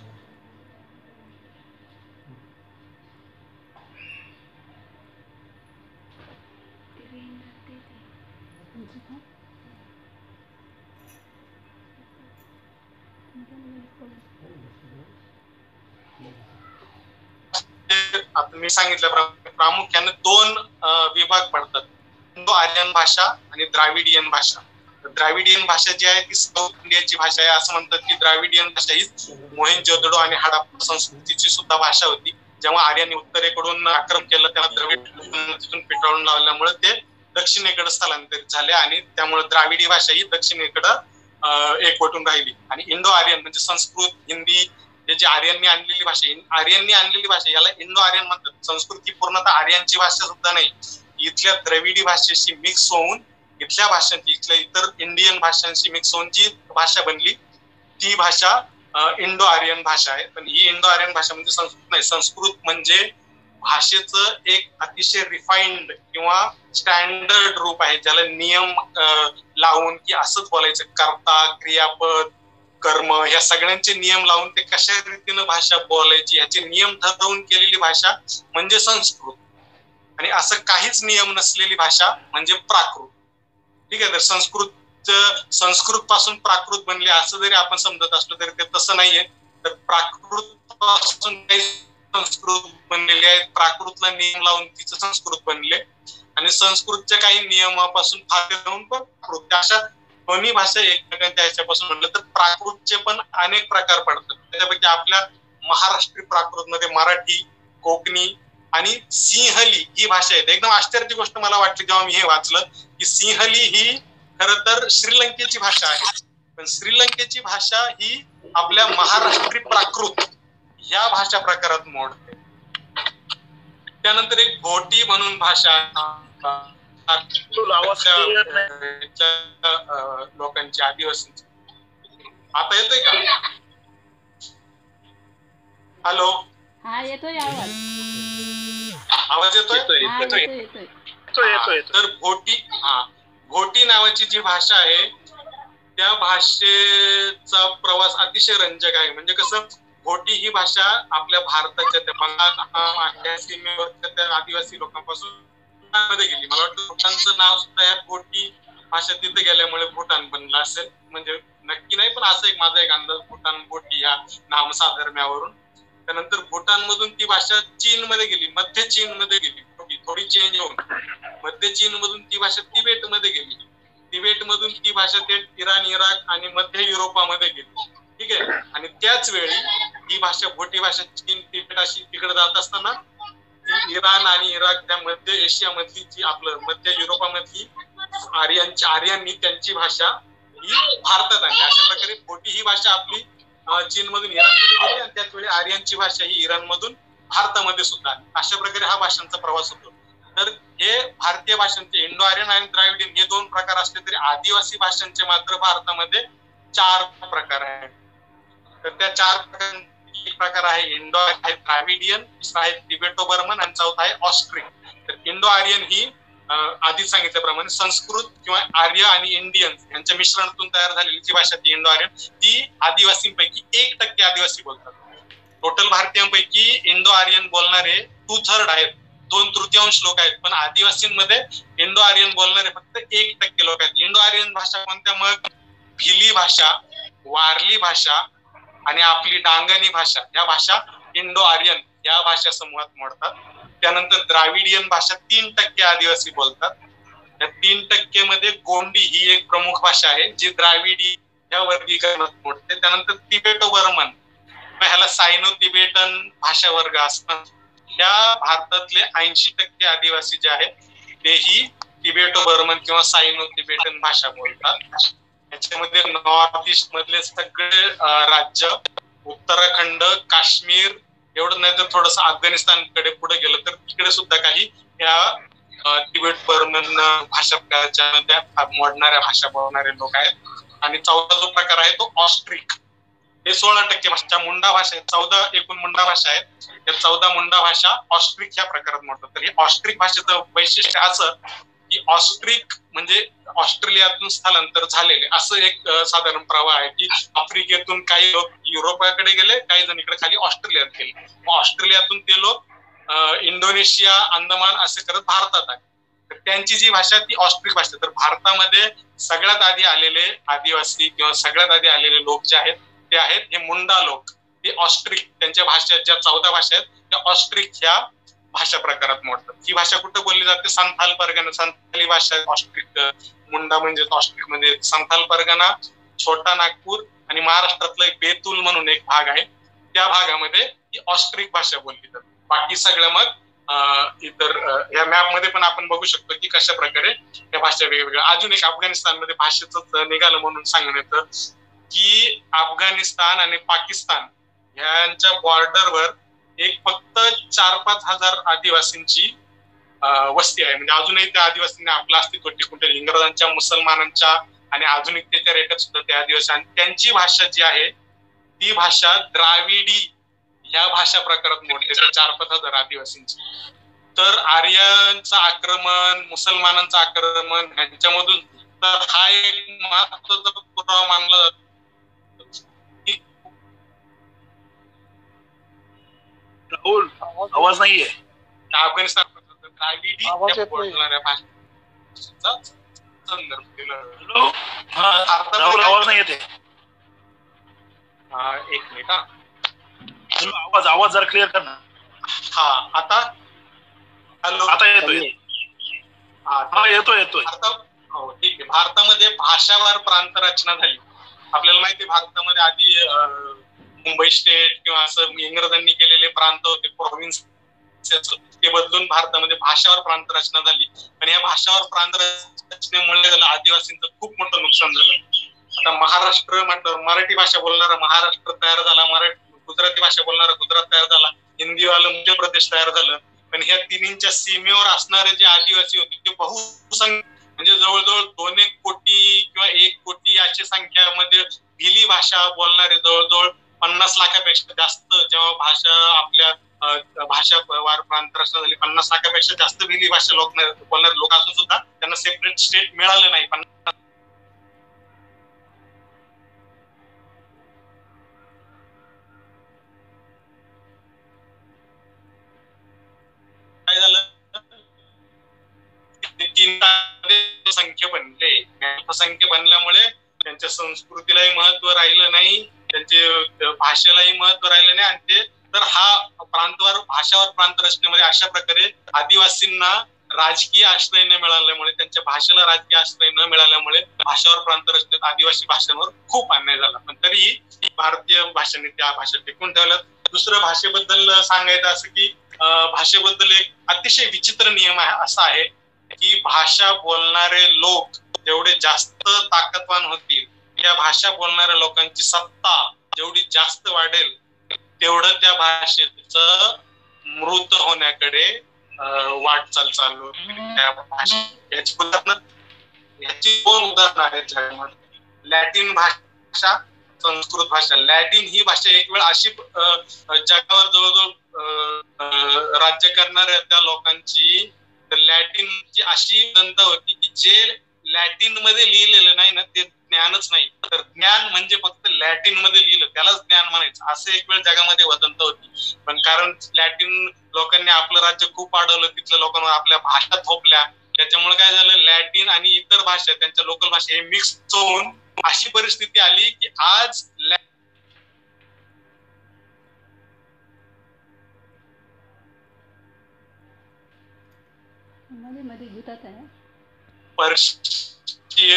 आता मी सांगितल्याप्रमाणे प्रामुख्याने 2 विभाग पडतात, इंडो आर्यन भाषा आणि द्राविडियन भाषा. द्राविडियन भाषा जी आहे ती साऊथ इंडियाची भाषा आहे. असं म्हणतात की द्राविडियन भाषा ही मोहेंजोदडो आणि हडप्पा संस्कृतीची सुद्धा भाषा होती, जेव्हा आर्यांनी उत्तरेकडून आक्रमण केलं तेव्हा द्रविड तिथून पिटाळून लावल्यामुळे ते दक्षिणेकडे स्थलांतरित झाले आणि त्यामुळे द्राविडी भाषा ही दक्षिणेकडे एकवटून राहिली. आणि इंडो आर्यन म्हणजे संस्कृत, हिंदी हे जी आर्यांनी आणलेली भाषा, आर्यांनी आणलेली भाषा याला इंडो आर्यन म्हणतात. संस्कृत ही पूर्णतः आर्यांची भाषा सुद्धा नाही, इथल्या द्रविडी भाषेशी मिक्स होऊन इथल्या भाषांची, इथल्या इतर इंडियन भाषांशी मिक्स होऊन जी भाषा बनली ती भाषा इंडो आर्यन भाषा आहे. पण ही इंडो आर्यन भाषा म्हणजे संस्कृत नाही. संस्कृत म्हणजे भाषेचं एक अतिशय रिफाइंड किंवा स्टँडर्ड रूप आहे, ज्याला नियम लावून की असंच बोलायचं, कर्ता, क्रियापद, कर्म या सगळ्यांचे नियम लावून ते कशा रीतीनं भाषा बोलायची याचे नियम ठरवून केलेली भाषा म्हणजे संस्कृत. आणि असं काहीच नियम नसलेली भाषा म्हणजे प्राकृत. ठीक आहे, तर संस्कृत पासून प्राकृत बनले असं जरी आपण समजत असलो तरी ते तसं नाहीये. तर प्राकृत पासून काही संस्कृत बनलेले आहेत, प्राकृतला नियम लावून तिचं संस्कृत बनले आणि संस्कृतच्या काही नियमापासून फायदे लावून प्राकृत, अशा दोन्ही भाषा एकमेकांच्या ह्याच्यापासून म्हणलं तर प्राकृतचे पण अनेक प्रकार पडतात. त्याच्यापैकी आपल्या महाराष्ट्रीय प्राकृत मध्ये मराठी, कोकणी आणि सिंहली ही भाषा आहे. एकदम आश्चर्याची गोष्ट मला वाटली जेव्हा मी हे वाचलं की सिंहली ही खरं तर श्रीलंकेची भाषा आहे, पण श्रीलंकेची भाषा ही आपल्या महाराष्ट्रीय प्राकृत या भाषा प्रकारात मोडते. त्यानंतर एक घोटी म्हणून भाषा लोकांची, आदिवासींची. आता येतोय का? हॅलो, हा येतोय आवाज. आवाज येतोय? तर घोटी नावाची जी भाषा आहे त्या भाषेचा प्रवास अतिशय रंजक आहे. म्हणजे कसं, घोटी ही भाषा आपल्या भारताच्या त्या बंगाल सीमेवरच्या त्या आदिवासी लोकांपासून मध्ये गेली. मला वाटतं भूटानचं नाव सुद्धा या घोटी भाषा तिथे गेल्यामुळे भूटान बनला असेल, म्हणजे नक्की नाही पण असं एक माझा एक अंदाज, भूटान घोटी या नामसाधर्म्यावरून. त्यानंतर भूटान मधून ती भाषा चीन मध्ये गेली, मध्य चीन मध्ये गेली, थोडी चेंज होऊन मध्य चीन मधून ती भाषा तिबेट मध्ये गेली, तिबेट मधून ती भाषा थेट इराण, इराक आणि मध्य युरोपामध्ये गेली. ठीक आहे, आणि त्याच वेळी ही भाषा, घोटी भाषा चीन, तिबेट अशी तिकडे जात असताना ती इराण आणि इराक त्या मध्य एशिया मधली जी आपलं मध्य युरोपामधली आर्यांनी त्यांची भाषा ही भारतात आणली. अशा प्रकारे घोटी ही भाषा आपली चीन मधून इराणमध्ये गेली आणि त्याच वेळी आर्यांची भाषा ही इराण मधून भारतामध्ये सुद्धा आली. अशा प्रकारे हा भाषांचा प्रवास होतो. तर हे भारतीय भाषांचे इंडो आर्यन आणि द्राविडियन हे दोन प्रकार असले तरी आदिवासी भाषांचे मात्र भारतामध्ये 4 प्रकार आहेत. तर त्या 4 प्रकारांपैकी एक प्रकार आहे इंडो आहे द्राविडियन, दुसरा आहे तिबेटो बर्मन आणि चौथा आहे ऑस्ट्रिक. तर इंडो आर्यन ही आधी सांगितल्याप्रमाणे संस्कृत किंवा आर्य आणि इंडियन यांच्या मिश्रणातून तयार झालेली जी भाषा ती इंडो आर्यन, ती आदिवासींपैकी 1% आदिवासी बोलतात. टोटल भारतीयांपैकी इंडो आर्यन बोलणारे 2/3 आहेत, 2/3 लोक आहेत, पण आदिवासींमध्ये इंडो आर्यन बोलणारे फक्त 1% लोक आहेत. इंडो आर्यन भाषा कोणत्या? मग भिली भाषा, वारली भाषा आणि आपली डांगणी भाषा, या भाषा इंडो आर्यन या भाषा समूहात मोडतात. त्यानंतर द्राविडियन भाषा 3% आदिवासी बोलतात. या 3% मध्ये गोंडी ही एक प्रमुख भाषा आहे जी द्राविडी या वर्गीकरणात मोडते. त्यानंतर तिबेटो बर्मन, ह्याला सायनो तिबेटन भाषा वर्ग असतात. या भारतातले 80% आदिवासी जे आहेत तेही तिबेटो बर्मन किंवा सायनो तिबेटन भाषा बोलतात. याच्यामध्ये नॉर्थ ईस्ट मधले सगळे राज्य, उत्तराखंड, काश्मीर एवढं नाही तर थोडस अफगाणिस्तानकडे पुढे गेलं तर तिकडे सुद्धा काही या तिबेट बर्मन भाषा त्या मोडणाऱ्या भाषा बोलणारे लोक आहेत. आणि 4था जो प्रकार आहे तो ऑस्ट्रिक, हे 16% भाषा मुंडा भाषा आहे. 14 एकूण मुंडा भाषा आहेत, त्या 14 मुंडा भाषा ऑस्ट्रिक ह्या प्रकारात मोडतात. तर हे ऑस्ट्रिक भाषेचं वैशिष्ट्य असं की ऑस्ट्रिक म्हणजे ऑस्ट्रेलियातून स्थलांतर झालेले असं एक साधारण प्रवाह आहे की आफ्रिकेतून काही लोक युरोपाकडे गेले, काही जण इकडे खाली ऑस्ट्रेलियात गेले, ऑस्ट्रेलियातून ते लोक इंडोनेशिया, अंदमान असे करत भारतात आले. तर त्यांची जी भाषा ती ऑस्ट्रिक भाषा. तर भारतामध्ये सगळ्यात आधी आलेले आदिवासी किंवा सगळ्यात आधी आलेले लोक जे आहेत ते आहेत हे मुंडा लोक, ते ऑस्ट्रिक. त्यांच्या भाषेत ज्या 14 भाषा आहेत त्या ऑस्ट्रिक ह्या भाषा प्रकारात मोडतात. ही भाषा कुठे बोलली जाते? संथाल परगणा, संथाली भाषा ऑस्ट्रिक. मुंडा म्हणजे ऑस्ट्रिक मध्ये संथाल परगणा, छोटा नागपूर आणि महाराष्ट्रातला एक बेतूल म्हणून एक भाग आहे, त्या भागामध्ये ही ऑस्ट्रिक भाषा बोलली जाते. बाकी सगळं मग इतर या मॅप मध्ये पण आपण बघू शकतो की कशा प्रकारे या भाषा वेगवेगळ्या. अजून एक अफगाणिस्तानमध्ये भाषेच निघालं म्हणून सांगून येतं की अफगाणिस्तान आणि पाकिस्तान यांच्या बॉर्डरवर एक फक्त 4-5 हजार आदिवासींची वस्ती आहे. म्हणजे अजूनही त्या आदिवासींनी आपलं अस्तित्व टिकून ठेवलं. इंग्रजांच्या, मुसलमानांच्या आणि आधुनिकतेच्या रेट्यात सुद्धा त्या आदिवासी, आणि त्यांची भाषा जी आहे ती भाषा द्राविडी ह्या भाषा प्रकारात मोडते 4-5 हजार आदिवासींची. तर आर्यांचं आक्रमण, मुसलमानांचं आक्रमण ह्यांच्यामधून, तर हा एक महत्वाचा पुरावा मानला जातो. राहुल, आवाज नाहीये. अफगाणिस्तान द्राविडी बोलणाऱ्या भाषेचा संदर्भ दिला. राहुल, आवाज नाही येते. एक मिनिट. आवाज जरा क्लिअर कर ना. हा, आता हॅलो, आता येतोय. हा, येतोय. हो, ठीक आहे. भारतामध्ये भाषावार प्रांत रचना झाली. आपल्याला माहिती आहे भारतामध्ये आधी मुंबई स्टेट किंवा असं इंग्रजांनी केलेले प्रांत होते, प्रोव्हिन्स, ते बदलून भारतामध्ये भाषावर प्रांत रचना झाली. आणि या भाषावर प्रांत रचनेमुळे आदिवासींचं खूप मोठं नुकसान झालं. आता महाराष्ट्र म्हटलं, मराठी भाषा बोलणारा महाराष्ट्र तयार झाला, गुजराती भाषा बोलणारा गुजरात तयार झाला, हिंदीवालं मध्य प्रदेश तयार झालं. पण ह्या तिन्हींच्या सीमेवर असणारे जे आदिवासी होते ते बहुसंख्य, म्हणजे जवळजवळ 2-1 कोटी किंवा 1 कोटी अशी संख्यामध्ये भिली भाषा बोलणारे जवळजवळ 50 लाखापेक्षा जास्त. जेव्हा भाषा आपल्या भाषा वार प्रांत रचना झाली, 50 लाखापेक्षा जास्त भिली भाषा बोलणारे लोक असून सुद्धा त्यांना सेपरेट स्टेट मिळालं नाही. काय झालं, संख्या बनले. संख्या बनल्यामुळे त्यांच्या संस्कृतीलाही महत्व राहिलं नाही, त्यांचे भाषेलाही महत्व राहिलं नाही. आणि ते तर हा भाषावर प्रांत रचनेमध्ये अशा प्रकारे आदिवासींना राजकीय आश्रय न मिळाल्यामुळे, त्यांच्या भाषेला राजकीय आश्रय न मिळाल्यामुळे भाषावर प्रांत रचनेत आदिवासी भाषांवर खूप अन्याय झाला. पण तरीही भारतीय भाषेने त्या भाषा टिकून ठेवल्यात. दुसरं भाषेबद्दल सांगायचं असं की भाषेबद्दल एक अतिशय विचित्र नियम असा आहे की भाषा बोलणारे लोक जेवढे जास्त ताकदवान होतील, त्या भाषा बोलणाऱ्या लोकांची सत्ता जेवढी जास्त वाढेल, तेवढं त्या भाषेचं मृत होण्याकडे वाटचाल चालू. याची 2 उदाहरणं आहेत जगामध्ये. लॅटिन भाषा, संस्कृत भाषा. लॅटिन ही भाषा एक वेळ अशी जगावर जवळजवळ राज्य करणाऱ्या त्या लोकांची, लॅटिनची अशी जनता होती की जे लॅटिन मध्ये लिहिलेलं नाही ना ते ज्ञानच नाही. तर ज्ञान म्हणजे फक्त लॅटिन मध्ये लिहिलं त्यालाच ज्ञान म्हणायचं, असं एक वेळ जगामध्ये वदंत होती. पण कारण लॅटिन लोकांनी आपलं राज्य खूप वाढवलं, तिथल्या लोकांवर आपल्या भाषा थोपल्या, त्याच्यामुळे काय झालं, लॅटिन आणि इतर भाषा, त्यांच्या लोकल भाषा हे मिक्स होऊन अशी परिस्थिती आली की आज मध्ये गुतात आहे पर्शियन,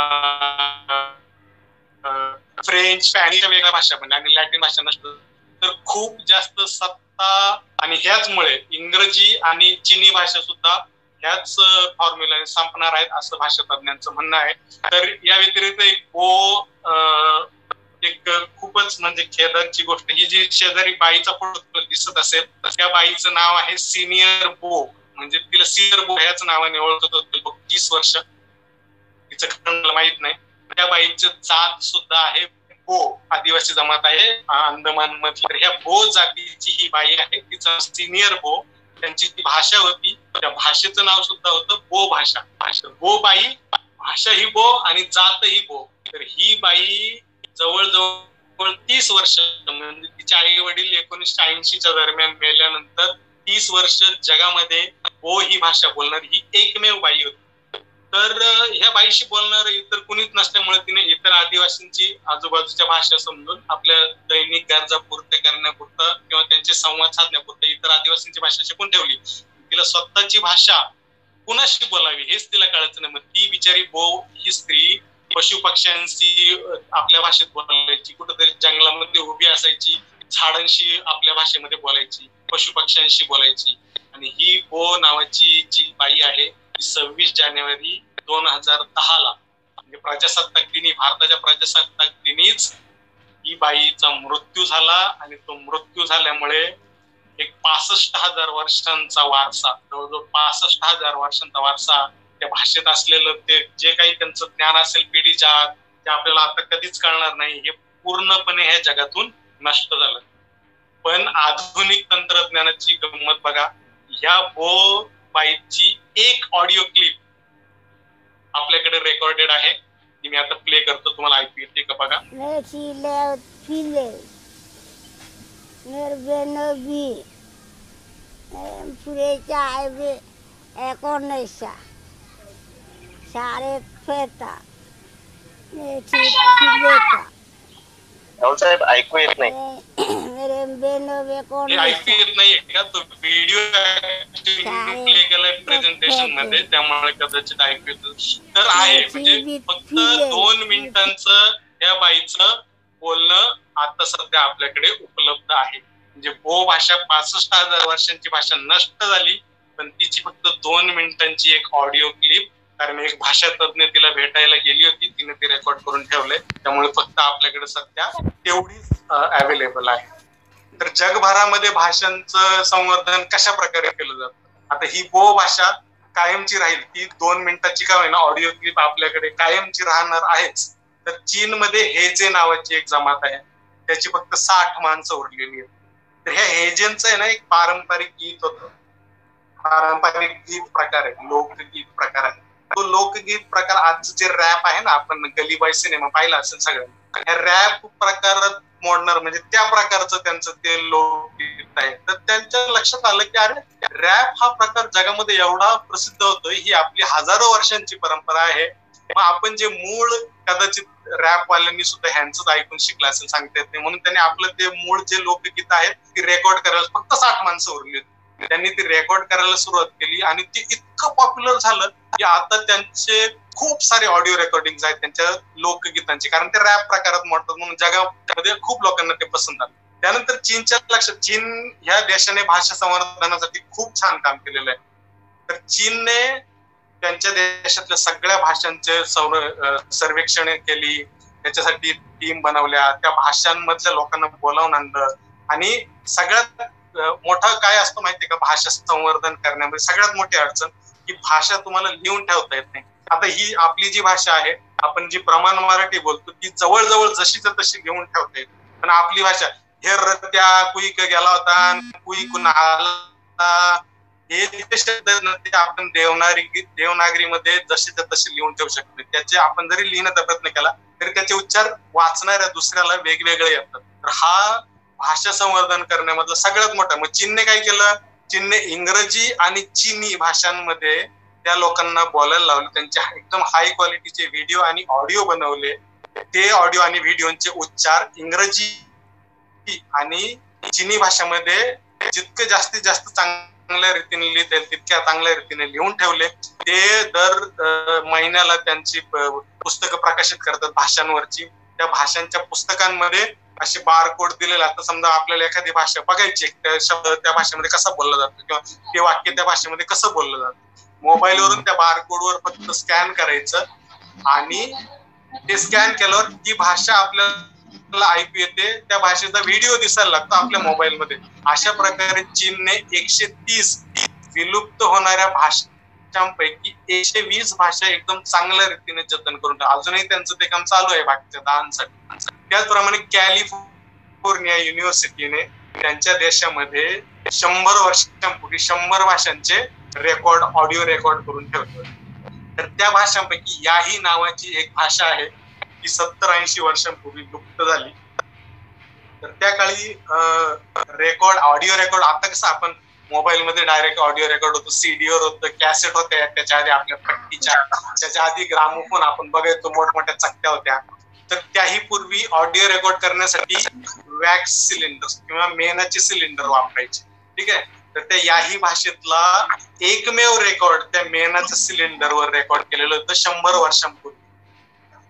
फ्रेंच, स्पॅनिश वेगळ्या भाषा पण आणि लॅटिन भाषा नसतं. तर खूप जास्त सत्ता, आणि ह्याचमुळे इंग्रजी आणि चिनी भाषा सुद्धा ह्याच फॉर्म्युलाने संपणार आहेत असं भाषा तज्ञांचं म्हणणं आहे. तर या व्यतिरिक्त एक खूपच म्हणजे खेदाची गोष्ट, ही जी शेजारी बाईचा फोटो दिसत असेल त्या बाईचं नाव आहे सिनियर बो, म्हणजे तिला सिनियर बो ह्याच नावाने ओळखत होते 30 वर्ष. तिचं कारण मला माहित नाही. त्या बाईचं जात सुद्धा आहे बो, आदिवासी जमात आहे अंदमान मध्ये. ह्या बो जातीची ही बाई आहे, तिचं सिनियर बो. त्यांची ती भाषा होती, त्या भाषेचं नाव सुद्धा होतं बो भाषा. बो बाई, भाषा ही बो आणि जात ही बो. तर ही बाई जवळजवळ 30 वर्ष, म्हणजे तिचे आई वडील 1980च्या दरम्यान मेल्यानंतर 30 वर्ष जगामध्ये बो ही भाषा बोलणारी ही एकमेव बाई होती. तर ह्या बाईशी बोलणार इतर कुणीच नसल्यामुळे तिने इतर आदिवासींची आजूबाजूच्या भाषा समजून आपल्या दैनिक गरजा पूर्त्या करण्यापुरतं किंवा त्यांचे संवाद साधण्यापुरतं इतर आदिवासींची भाषा शिकून ठेवली. तिला स्वतःची भाषा कुणाशी बोलावी हेच तिला कळायचं नाही. मग ती बिचारी बो ही स्त्री पशु पक्ष्यांशी आपल्या भाषेत बोलायची, कुठेतरी जंगलामध्ये उभी असायची, झाडांशी आपल्या भाषेमध्ये बोलायची, पशुपक्ष्यांशी बोलायची. आणि ही बो नावाची जी बाई आहे ती 26 जानेवारी 2010 म्हणजे प्रजासत्ताक दिनी, भारताच्या प्रजासत्ताक दिनीच ही बाईचा मृत्यू झाला. आणि तो मृत्यू झाल्यामुळे एक 65,000 वर्षांचा वारसा, जवळजवळ 65,000 वर्षांचा वारसा त्या भाषेत असलेलं ते जे काही त्यांचं ज्ञान असेल पिढीच्या, ते आपल्याला आता कधीच कळणार नाही. हे पूर्णपणे ह्या जगातून नष्ट झालं. पण आधुनिक तंत्रज्ञानाची गंमत बघा, ह्या बो बाईची एक ऑडिओ क्लिप आपल्याकडे रेकॉर्डेड आहे, ती मी आता प्ले करतो, तुम्हाला ऐकू येते का बघा. साहेब ऐकू येत नाही. ऐकू येत नाहीये का? तो व्हिडिओ प्ले केलाय प्रेझेंटेशन मध्ये, त्यामुळे कदाचित ऐकू येत तर आहे. म्हणजे फक्त 2 मिनिटांचं या बाईचं बोलणं आता सध्या आपल्याकडे उपलब्ध आहे. म्हणजे बो भाषा 65,000 वर्षांची भाषा नष्ट झाली, पण तिची फक्त 2 मिनिटांची एक ऑडिओ क्लिप, कारण एक भाषा तज्ञ तिला भेटायला गेली होती, तिने ते रेकॉर्ड करून ठेवलंय. त्यामुळे फक्त आपल्याकडे सध्या तेवढीच अवेलेबल आहे. तर जगभरामध्ये भाषांचं संवर्धन कशा प्रकारे केलं जातं? आता ही बो भाषा कायमची राहील, ती 2 मिनिटाची का होईना ऑडिओ क्लिप आपल्याकडे कायमची राहणार आहेच. तर चीनमध्ये हेजे नावाची एक जमात आहे, त्याची फक्त 60 माणसं उरलेली आहेत. तर ह्या हेजेंचं आहे ना एक पारंपरिक गीत होतं, पारंपरिक गीत प्रकार आहे, लोकगीत प्रकार आहे. तो लोकगीत प्रकार आजचं जे रॅप आहे ना, आपण गलीबाई सिनेमा पाहिला असेल सगळ्यांनी, ह्या रॅप प्रकारात मोडणार म्हणजे त्या प्रकारचं त्यांचं ते लोकगीत आहे. तर त्यांच्या लक्षात आलं की अरे रॅप हा प्रकार जगामध्ये एवढा प्रसिद्ध होतोय, ही आपली हजारो वर्षांची परंपरा आहे. मग आपण जे मूळ कदाचित रॅप वाल्यांनी सुद्धा ह्यांचंच ऐकून शिकलं असेल, सांगता येत नाही. म्हणून त्यांनी आपलं ते मूळ जे लोकगीत आहेत ती रेकॉर्ड करायला फक्त 60 माणसं उरली होती. त्यांनी ती रेकॉर्ड करायला सुरुवात केली आणि ती इतकं पॉप्युलर झालं की आता त्यांचे खूप सारे ऑडिओ रेकॉर्डिंग आहेत त्यांच्या लोकगीतांची, कारण ते रॅप प्रकारात म्हणतात म्हणून जगामध्ये खूप लोकांना ते पसंत आलं. त्यानंतर चीनच्या लक्षात, चीन ह्या देशाने भाषा संवर्धनासाठी खूप छान काम केलेलं आहे. तर चीनने त्यांच्या देशातल्या सगळ्या भाषांचे सर्वेक्षण केली, त्याच्यासाठी टीम बनवल्या, त्या भाषांमधल्या लोकांना बोलावून आणलं. आणि सगळ्यात मोठा काय असतो माहितीये का भाषा संवर्धन करण्यामध्ये? सगळ्यात मोठी अडचण की भाषा तुम्हाला लिहून ठेवता येत नाही. आता ही आपली जी भाषा आहे, आपण जी प्रमाण मराठी बोलतो, ती जवळजवळ जशीच्या तशी लिहून ठेवता येते. पण आपली भाषा हे रत्या कुईक गेला होता, कुईकून आला, हे जे शब्द ते आपण देवनागरीमध्ये जशीच्या तशी लिहून ठेवू शकतो. त्याचे आपण जरी लिहिण्याचा प्रयत्न केला तरी त्याचे उच्चार वाचणाऱ्या दुसऱ्याला वेगवेगळे येतात. तर हा भाषा संवर्धन करण्यामधला सगळ्यात मोठा. मग चीनने काय केलं? चीनने इंग्रजी आणि चीनी भाषांमध्ये त्या लोकांना बोलायला लावलं. त्यांचे एकदम हाय क्वालिटीचे व्हिडिओ आणि ऑडिओ बनवले. ते ऑडिओ आणि व्हिडिओचे उच्चार इंग्रजी आणि चीनी भाषेमध्ये जितके जास्तीत जास्त चांगल्या रीतीने लिहिता येईल तितक्या चांगल्या रीतीने लिहून ठेवले. ते दर महिन्याला त्यांची पुस्तकं प्रकाशित करतात भाषांवरची. त्या भाषांच्या पुस्तकांमध्ये असे बारकोड दिलेले. आता समजा आपल्याला एखादी भाषा बघायची, त्या शब्द त्या भाषेमध्ये कसा बोलला जातो किंवा ते वाक्य त्या भाषेमध्ये कसं बोललं जातं, मोबाईलवरून त्या बारकोडवर फक्त स्कॅन करायचं आणि ते स्कॅन केल्यावर ती भाषा आपल्याला ऐकू येते. त्या भाषेचा व्हिडिओ दिसायला लागतो आपल्या मोबाईलमध्ये. अशा प्रकारे चीनने 130 विलुप्त होणाऱ्या भाषांपैकी 120 भाषा एकदम चांगल्या रीतीने जतन करून अजूनही त्यांचं ते काम चालू आहे बाकीच्या दानांसाठी. त्याचप्रमाणे कॅलिफोर्निया युनिव्हर्सिटीने त्यांच्या देशामध्ये 100 वर्षांपूर्वी 100 भाषांचे रेकॉर्ड, ऑडिओ रेकॉर्ड करून ठेवतो. तर त्या भाषांपैकी याही नावाची एक भाषा आहे, ती 70-80 वर्षांपूर्वी लुप्त झाली. तर त्या काळी रेकॉर्ड, ऑडिओ रेकॉर्ड, आता कसं आपण मोबाईल मध्ये डायरेक्ट ऑडिओ रेकॉर्ड होतो, सीडीवर होतं, कॅसेट होत्या, त्याच्या आधी आपल्या पट्टीच्या, त्याच्या आधी ग्रामोफोन आपण बघायचो, मोठमोठ्या चकत्या होत्या. तर त्याही पूर्वी ऑडिओ रेकॉर्ड करण्यासाठी वॅक्स सिलेंडर किंवा मेणाचे सिलेंडर वापरायचे. ठीक आहे. तर त्या याही भाषेतला एकमेव रेकॉर्ड त्या मेणाच्या सिलेंडरवर रेकॉर्ड केलेलं होतं 100 वर्षांपूर्वी.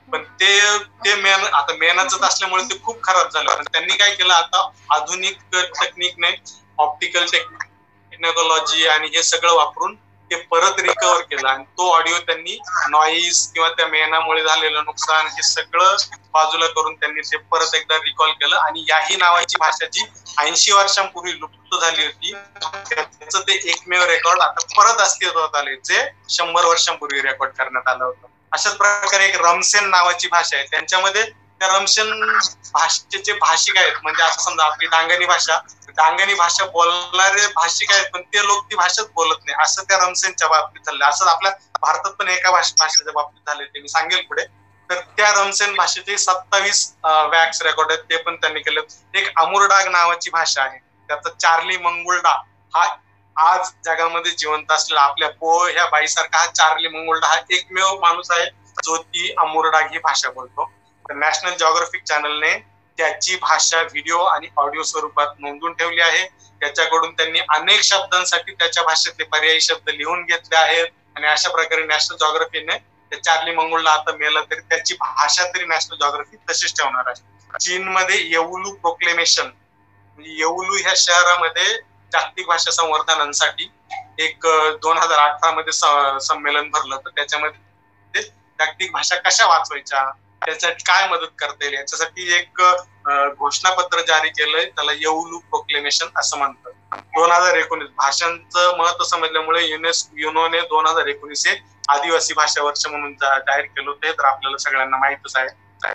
पण ते आता मेनाचं असल्यामुळे ते खूप खराब झालं. त्यांनी काय केलं, आता आधुनिक टेक्निकने ऑप्टिकल टेक्नॉलॉजी आणि हे सगळं वापरून ते परत रिकव्हर केलं आणि तो ऑडिओ त्यांनी नॉईज किंवा त्या मेनामुळे झालेलं नुकसान हे सगळं बाजूला करून त्यांनी ते परत एकदा रिकॉल केलं. आणि याही नावाची भाषा जी 80 वर्षांपूर्वी लुप्त झाली होती त्याचं ते एकमेव रेकॉर्ड आता परत अस्तित्वात आले, जे 100 वर्षांपूर्वी रेकॉर्ड करण्यात आलं होतं. अशाच प्रकारे एक रमसेन नावाची भाषा आहे, त्यांच्यामध्ये त्या रमसेन भाषेचे भाषिक आहेत. म्हणजे असं समजा आपली डांगणी भाषा बोलणारे भाषिक आहेत, पण ते लोक ती भाषाच बोलत नाही, असं त्या रमसेनच्या बाबतीत झालं. असं आपल्या भारतात पण एका भाषेच्या बाबतीत झाले, ते मी सांगेल पुढे. तर त्या रमसेन भाषेचे 27 वॅक्स रेकॉर्ड आहेत, ते पण त्यांनी केले. एक अमुरडाग नावाची भाषा आहे, त्याचा चार्ली मंगुल्डा हा आज जगामध्ये जिवंत असलेला आपल्या ह्या बाईसारखा हा चार्ली मंगुल्डा हा एकमेव माणूस आहे जो ती अमुरडाग ही भाषा बोलतो. तर नॅशनल जॉग्राफिक चॅनलने त्याची भाषा व्हिडिओ आणि ऑडिओ स्वरूपात नोंदवून ठेवली आहे. त्याच्याकडून त्यांनी अनेक शब्दांसाठी त्याच्या भाषेतले पर्यायी शब्द लिहून घेतले आहेत. आणि अशा प्रकारे नॅशनल जॉग्राफीने चार्ली मंगुल्डा आता मेला तरी त्याची भाषा तरी नॅशनल जॉग्राफी तशीच ठेवणार आहे. चीनमध्ये येऊलू प्रोक्लेमेशन, येऊलू ह्या शहरामध्ये जागतिक भाषा संवर्धनासाठी एक 2018 मध्ये संमेलन भरलं होतं. त्याच्यामध्ये जागतिक भाषा कशा वाचवायच्या, त्यासाठी काय मदत करता येईल याच्यासाठी एक घोषणापत्र जारी केलंय, त्याला येऊलू प्रोक्लेमेशन असं म्हणतात. 2019 भाषांचं महत्व समजल्यामुळे युनोने 2019 हे आदिवासी भाषा वर्ष म्हणून जाहीर केलं होतं. हे तर आपल्याला सगळ्यांना माहितच आहे.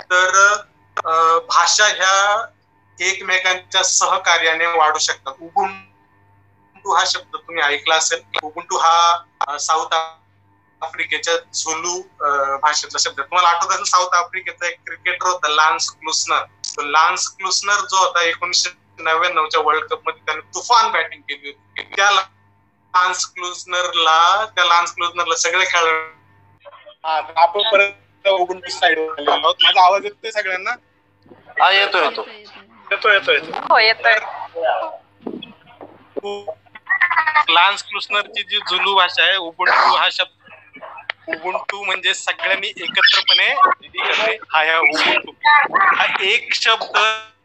तर भाषा ह्या एकमेकांच्या सहकार्याने वाढू शकतात. उबुंटू हा शब्द तुम्ही ऐकला असेल. उबुंटू हा साऊथ आफ्रिकेच्या झुलू भाषेतला शब्द. तुम्हाला आठवत असेल साऊथ आफ्रिकेचा एक क्रिकेटर होता लान्स क्लुसनर. तो लान्स क्लुसनर जो होता 1999च्या वर्ल्ड कप मध्ये त्याने तुफान बॅटिंग केली होती. त्या लान्स क्लुसनरला सगळे खेळाडू आपण परत उबुंटू साइड वर आहोत. माझा आवाज येतोय सगळ्यांना? हा येतोय. लान्स क्लुसनरची जी झुलू भाषा आहे उबुंटू हा शब्द, उबुंटू म्हणजे सगळ्यांनी एकत्रपणे हा उबुंटू हा एक शब्द,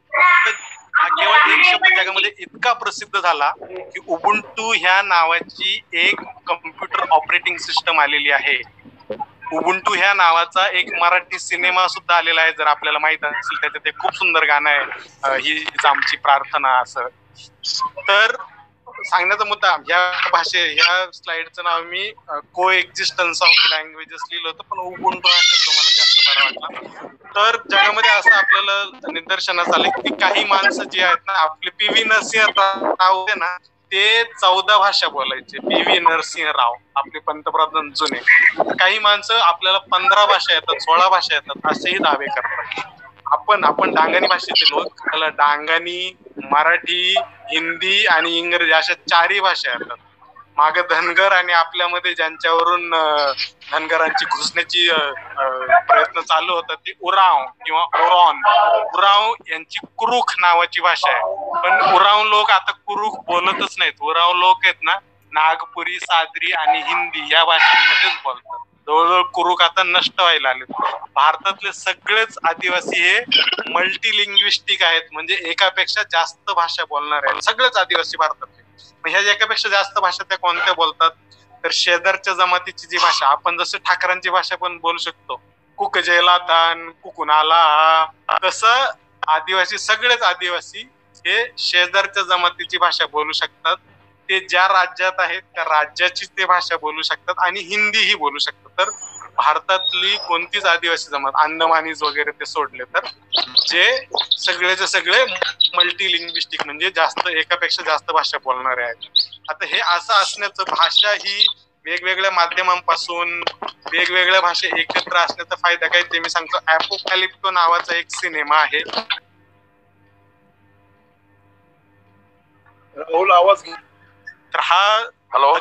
हा केवळ एक शब्द जगामध्ये इतका प्रसिद्ध झाला की उबुंटू ह्या नावाची एक कम्प्युटर ऑपरेटिंग सिस्टम आलेली आहे. उबुंटू ह्या नावाचा एक मराठी सिनेमा सुद्धा आलेला आहे, जर आपल्याला माहित असेल. त्याच्यात एक खूप सुंदर गाणं आहे, हीच आमची प्रार्थना असं. तर सांगण्याचा मुद्दा, ह्या स्लाइडचं नाव मी को एक्झिस्टन्स ऑफ लँग्वेजेस लिहिलं होतं, पण उबुंटू हा शब्द मला जास्त बरा वाटला. तर जगामध्ये असं आपल्याला निदर्शनास आले की काही माणसं जी आहेत ना, आपले पी.व्ही. नरसिंहराव होते ना, ते 14 भाषा बोलायचे. पी.व्ही. नरसिंहराव आपले पंतप्रधान जुने. काही माणसं आपल्याला 15 भाषा येतात, 16 भाषा येतात असेही दावे करतात. आपण डांगणी भाषेचे लोक, त्याला डांगणी, मराठी, हिंदी आणि इंग्रजी अशा 4ही भाषा येतात. मागे धनगर आणि आपल्यामध्ये ज्यांच्यावरून धनगरांची घुसण्याची प्रयत्न चालू होता ते उराव किंवा उराव यांची कुरुख नावाची भाषा आहे. पण उराव लोक आता कुरुख बोलतच नाहीत. उराव लोक आहेत ना, नागपुरी, सादरी आणि हिंदी या भाषांमध्येच बोलतात. जवळजवळ कुरुख आता नष्ट व्हायला आले. भारतातले सगळेच आदिवासी हे मल्टीलिंग्विस्टिक आहेत, म्हणजे एकापेक्षा जास्त भाषा बोलणार आहेत सगळेच आदिवासी भारतातले. ह्या एकापेक्षा जास्त भाषा त्या कोणत्या बोलतात, तर शेजारच्या जमातीची जी भाषा, आपण जसं ठाकरांची भाषा पण बोलू शकतो, कुकजेलातान, कुकुनाला, तसं आदिवासी सगळेच आदिवासी हे शेजारच्या जमातीची भाषा बोलू शकतात. ते ज्या राज्यात आहेत त्या राज्याची ते भाषा बोलू शकतात आणि हिंदीही बोलू शकतात. तर भारतातली कोणतीच आदिवासी जमात, अंदमानीज वगैरे ते सोडले तर, जे सगळेचे सगळे मल्टीलिंग्विस्टिक म्हणजे जास्त एकापेक्षा जास्त भाषा बोलणारे आहेत. आता हे असं असण्याचं, भाषा ही वेगवेगळ्या माध्यमांपासून वेगवेगळ्या भाषा एकत्र असण्याचा फायदा काय ते मी सांगतो. अपोकॅलिप्टो नावाचा एक सिनेमा आहे. राहुल आवाज घे. तर हा हॅलो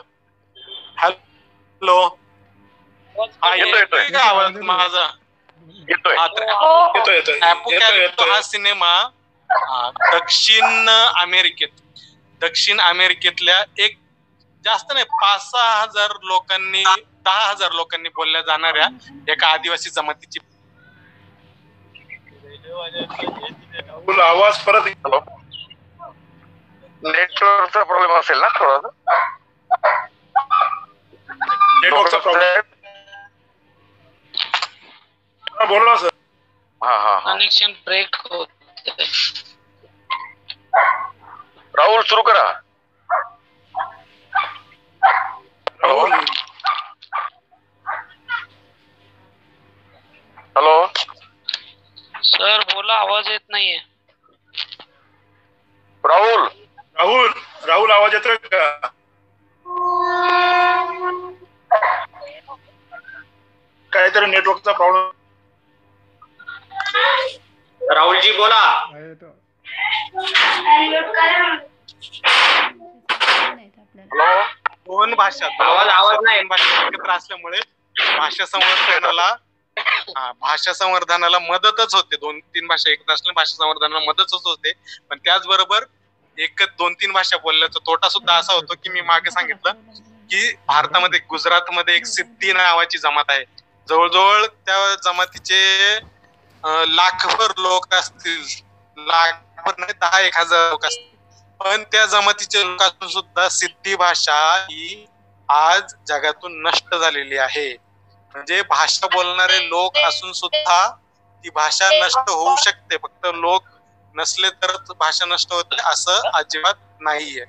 येतोय का आवाज माझा? येतोय. अपोकॅलिप्टो हा सिनेमा दक्षिण अमेरिकेतल्या एक जास्त नाही 5-6 हजार लोकांनी 10,000 लोकांनी बोलल्या जाणाऱ्या एका आदिवासी जमातीची तुला आवाज परत हॅलो, नेटवर्कचा प्रॉब्लेम असेल ना थोडा. नेटवर्कचा प्रॉब्लेम. बोला सर. हा हा हा. कनेक्शन ब्रेक होत. राहुल सुरू करा. राहुल हॅलो, सर बोला, आवाज येत नाहीये. राहुल. राहुल राहुल आवाज येतोय का? काहीतरी नेटवर्कचा प्रॉब्लेम. राहुलजी बोला. हॅलो, दोन भाषा एकत्र असल्यामुळे भाषा संवर्धनाला मदतच होते. 2-3 भाषा एकत्र असल्या भाषा संवर्धनाला मदतच होते. पण त्याचबरोबर एकच 2-3 भाषा बोलल्याचा तोटा सुद्धा असा होतो की मी मागे सांगितलं की भारतामध्ये गुजरातमध्ये एक सिद्धी नावाची जमात आहे. जवळजवळ त्या जमातीचे लाखभर लोक असतील, लाखभर नाही 10,000-1,000 लोक असतील. पण त्या जमातीच्या लोकांपासून सुद्धा सिद्धी भाषा ही आज जगातून नष्ट झालेली आहे. म्हणजे भाषा बोलणारे लोक असून सुद्धा ती भाषा नष्ट होऊ शकते. फक्त लोक नसले तरच भाषा नष्ट होते असं अजिबात नाहीये.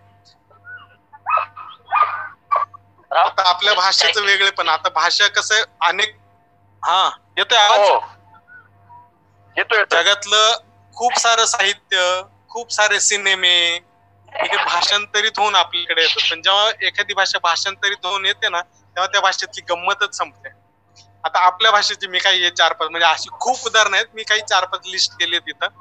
आता आपल्या भाषेचं वेगळे पण आता भाषा कसं अनेक येतोय आवाज. येतोय. जगातलं खूप सारं साहित्य, खूप सारे सिनेमे हे भाषांतरित होऊन आपल्याकडे येतात. पण जेव्हा एखादी भाषा भाषांतरित होऊन येते ना तेव्हा त्या भाषेतली गंमतच संपते. आता आपल्या भाषेची मी काही 4-5 म्हणजे अशी खूप उदाहरणं आहेत. मी काही 4-5 लिस्ट केली आहे तिथं.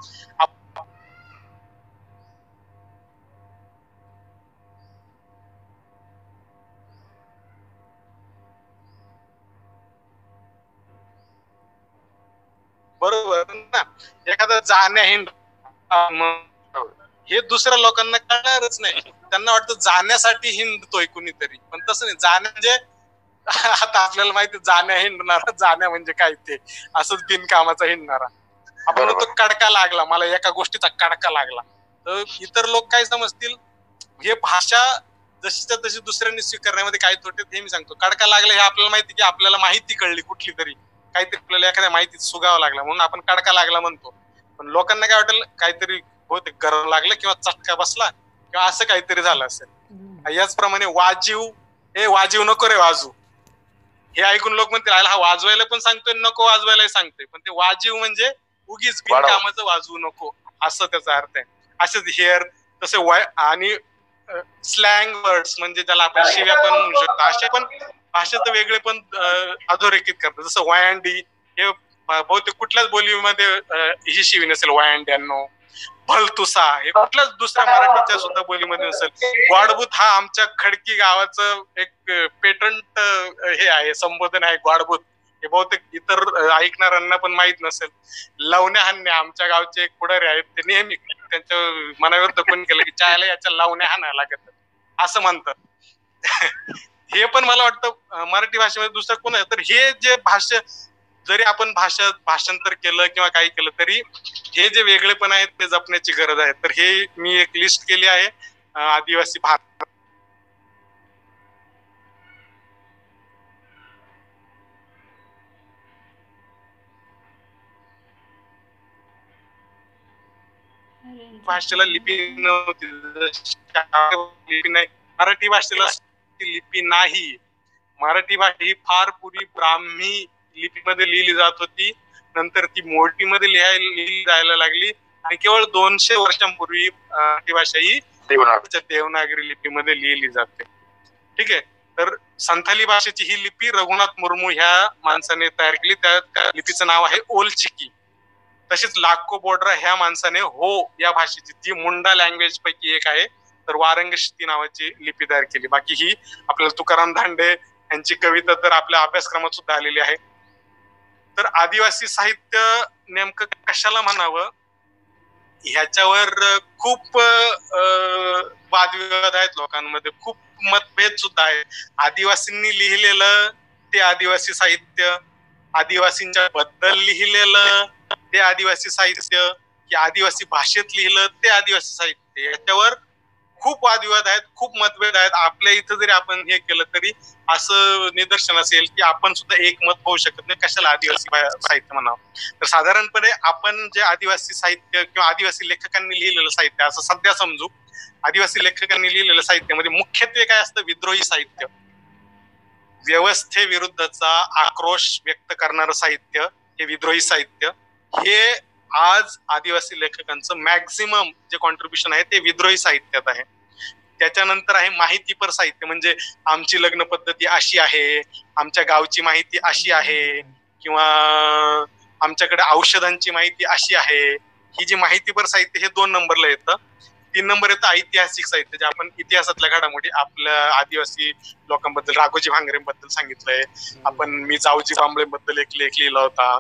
बरोबर ना. एखादा जाण्या हिंड हे दुसऱ्या लोकांना कळणारच नाही. त्यांना वाटतं जाण्यासाठी हिंडतोय कुणीतरी, पण तसं नाही. जाण्या म्हणजे आता आपल्याला माहिती जाण्या हिंडणारा, जाण्या म्हणजे काय ते असंच बिनकामाचा हिंडणारा. आपण म्हणतो कडका लागला, मला एका गोष्टीचा कडका लागला. तर इतर लोक काय समजतील, हे भाषा जशीच्या तशी दुसऱ्यांनी स्वीकारण्यामध्ये काय तोटे हे मी सांगतो. कडका लागला हे आपल्याला माहिती की आपल्याला माहिती कळली कुठली तरी, काहीतरी आपल्याला एखाद्या माहितीत सुगावं लागला म्हणून आपण कडका लागला म्हणतो. पण लोकांना काय वाटेल, काहीतरी बहुतेक गरम लागलं किंवा चटका बसला किंवा असं काहीतरी झालं असेल. याचप्रमाणे वाजीव, हे वाजीव नको रे वाजू, हे ऐकून लोक म्हणतील हा वाजवायला पण सांगतोय नको वाजवायलाही सांगतोय. पण ते वाजीव म्हणजे उगीच बिनकामाचं वाजवू नको असं त्याचा अर्थ आहे. असेच हेअर तसे आणि स्लँग वर्ड्स म्हणजे ज्याला आपण शिव्या पण म्हणू शकतो, असे पण भाषेचं वेगळे पण अधोरेखित करतात. जसं वयांडी हे बहुतेक कुठल्याच बोलीमध्ये ही शिवी नसेल. वयांड्यांनो, भलतुसा हे कुठल्याच दुसऱ्या मराठीच्या सुद्धा बोलीमध्ये नसेल. ग्वाडबूत हा आमच्या खडकी गावाचं एक पेटंट हे आहे, संबोधन आहे ग्वाडबूत. हे बहुतेक इतर ऐकणाऱ्यांना पण माहित नसेल. लवण्या हाणण्या आमच्या गावचे एक पुढारी आहेत, ते नेहमी त्यांच्या मनाविरुद्ध कोणी केलं की चायला याच्या लावण्या हाणायला लागत असं म्हणतात. हे पण मला वाटतं मराठी भाषेमध्ये दुसरं कोण आहे. तर हे जे भाषा जरी आपण भाषांतर केलं किंवा काही केलं तरी हे जे वेगळेपण आहेत ते जपण्याची गरज आहे. तर हे मी एक लिस्ट केली आहे आदिवासी भारत. भाषेला लिपी नव्हती, लिपी नाही. मराठी भाषेला लिपी नाही. मराठी भाषा ही फार पूर्वी ब्राह्मी लिपीमध्ये लिहिली जात होती. नंतर ती मोडीमध्ये लिहिली जायला लागली आणि केवळ 200 वर्षांपूर्वी मराठी भाषा ही देवनागरी लिपीमध्ये लिहिली जाते. ठीक आहे. तर संथाली भाषेची ही लिपी रघुनाथ मुर्मू ह्या माणसाने तयार केली. त्या लिपीचं नाव आहे ओल चिकी. तशीच लाक्को बोर्डरा ह्या माणसाने हो या भाषेची, जी मुंडा लँग्वेज पैकी एक आहे, तर वारंगशिती नावाची लिपी तयार केली. बाकी ही आपल्याला तुकाराम धांडे यांची कविता तर आपल्या अभ्यासक्रमात सुद्धा आलेली आहे. तर आदिवासी साहित्य नेमकं कशाला म्हणावं ह्याच्यावर खूप वादविवाद आहेत लोकांमध्ये, खूप मतभेद सुद्धा आहे. आदिवासींनी लिहिलेलं ते आदिवासी साहित्य, आदिवासींच्या बद्दल लिहिलेलं ते आदिवासी साहित्य की आदिवासी भाषेत लिहिलं ते आदिवासी साहित्य, याच्यावर खूप वादविवाद आहेत, खूप मतभेद आहेत. आपल्या इथं जरी आपण हे केलं तरी असं निदर्शन असेल की आपण सुद्धा एक मत होऊ शकत नाही कशाला आदिवासी साहित्य म्हणावं. तर साधारणपणे आपण जे आदिवासी साहित्य किंवा आदिवासी लेखकांनी लिहिलेलं साहित्य असं सध्या समजू. आदिवासी लेखकांनी लिहिलेलं साहित्यामध्ये मुख्यत्वे काय असतं? विद्रोही साहित्य, व्यवस्थेविरुद्धचा आक्रोश व्यक्त करणारं साहित्य, हे विद्रोही साहित्य. हे आज आदिवासी लेखकांचं मॅक्झिमम जे कॉन्ट्रीब्युशन आहे ते विद्रोही साहित्यात आहे. त्याच्यानंतर आहे माहितीपर साहित्य, म्हणजे आमची लग्न पद्धती अशी आहे, आमच्या गावची माहिती अशी आहे, किंवा आमच्याकडे औषधांची माहिती अशी आहे. ही जी माहितीपर साहित्य हे 2 नंबरला येतं. 3 नंबर येतं ऐतिहासिक साहित्य, जे आपण इतिहासातल्या घडामोडी आपल्या आदिवासी लोकांबद्दल, राघोजी भांगरेंबद्दल सांगितलंय आपण, मी जावजी बांबळेबद्दल एक लेख लिहिला होता.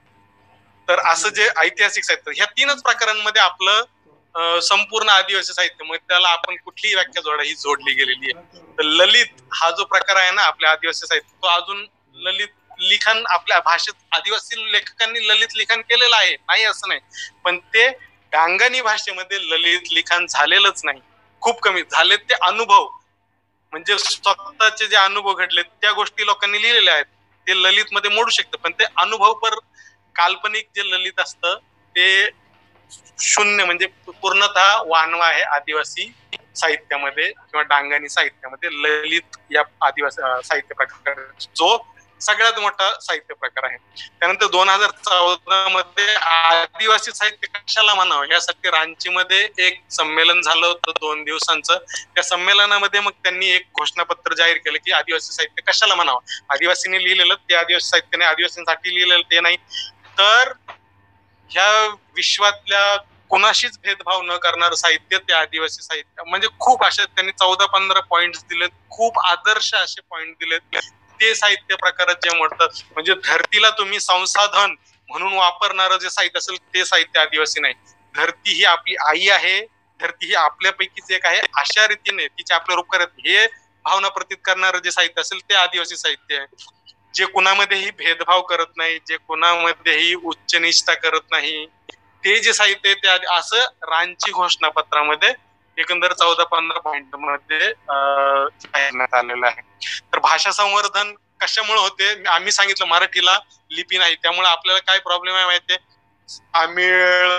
तर असं जे ऐतिहासिक साहित्य, ह्या 3च प्रकारांमध्ये आपलं संपूर्ण आदिवासी साहित्य, मग त्याला आपण कुठलीही व्याख्या जोडा ही जोडली गेलेली आहे. तर ललित हा जो प्रकार आहे ना आपल्या आदिवासी साहित्य, तो अजून ललित लिखाण आपल्या भाषेत आदिवासी लेखकांनी ललित लिखाण केलेलं आहे, नाही असं नाही, पण ते डांगणी भाषेमध्ये ललित लिखाण झालेलंच नाही, खूप कमी झाले. ते अनुभव म्हणजे स्वतःचे जे अनुभव घडले त्या गोष्टी लोकांनी लिहिलेल्या आहेत, ते ललित मध्ये मोडू शकतं, पण ते अनुभव पर काल्पनिक जे ललित असतं ते शून्य, म्हणजे पूर्णतः वानवा आहे आदिवासी साहित्यामध्ये किंवा डांगणी साहित्यामध्ये. ललित या आदिवासी साहित्य प्रकार जो सगळ्यात मोठा साहित्य प्रकार आहे. त्यानंतर 2014 मध्ये आदिवासी साहित्य कशाला म्हणावं यासाठी रांचीमध्ये एक संमेलन झालं होतं 2 दिवसांचं. त्या संमेलनामध्ये मग त्यांनी एक घोषणापत्र जाहीर केलं की आदिवासी साहित्य कशाला म्हणावं. आदिवासींनी लिहिलेलं ते आदिवासी साहित्य नाही, आदिवासींसाठी लिहिलेलं ते नाही. तर ह्या विश्वातल्या कोणाशीच भेदभाव न करणारं साहित्य ते आदिवासी साहित्य. म्हणजे खूप अशा त्यांनी 14-15 पॉइंट दिलेत, खूप आदर्श असे पॉइंट दिलेत. ते साहित्य प्रकारात जे म्हणतात, म्हणजे धरतीला तुम्ही संसाधन म्हणून वापरणारं जे साहित्य असेल ते साहित्य आदिवासी नाही. धरती ही आपली आई आहे, धरती ही आपल्यापैकीच एक आहे, अशा रीतीने तिचे आपले रूप करत हे भावना प्रतीत करणारं जे साहित्य असेल ते आदिवासी साहित्य आहे. जे कुणामध्येही भेदभाव करत नाही, जे कुणामध्येही उच्च निष्ठा करत नाही, ते जे साहित्य ते असं रांची घोषणापत्रामध्ये एकंदर 14-15 पॉइंट मध्ये सांगण्यात आलेलं आहे. तर भाषा संवर्धन कशामुळे होते? आम्ही सांगितलं मराठीला लिपी नाही, त्यामुळे आपल्याला काय प्रॉब्लेम आहे माहितीये, तामिळ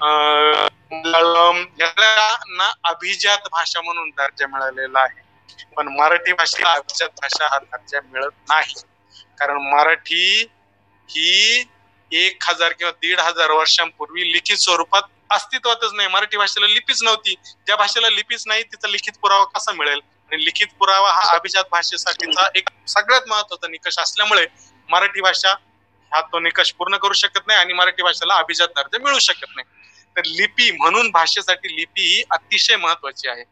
मल्याळम याला अभिजात भाषा म्हणून दर्जा मिळालेला आहे, पण मराठी भाषेला अभिजात भाषा हा दर्जा मिळत नाही. कारण मराठी ही 1000 किंवा 1500 वर्षांपूर्वी लिखित स्वरूपात अस्तित्वातच नाही. मराठी भाषेला लिपीच नव्हती. ज्या भाषेला लिपीच नाही तिचा लिखित पुरावा कसा मिळेल? आणि लिखित पुरावा हा अभिजात भाषेसाठीचा एक सगळ्यात महत्वाचा निकष असल्यामुळे मराठी भाषा हा तो निकष पूर्ण करू शकत नाही आणि मराठी भाषेला अभिजात दर्जा मिळू शकत नाही. तर लिपी म्हणून भाषेसाठी लिपी ही अतिशय महत्वाची आहे.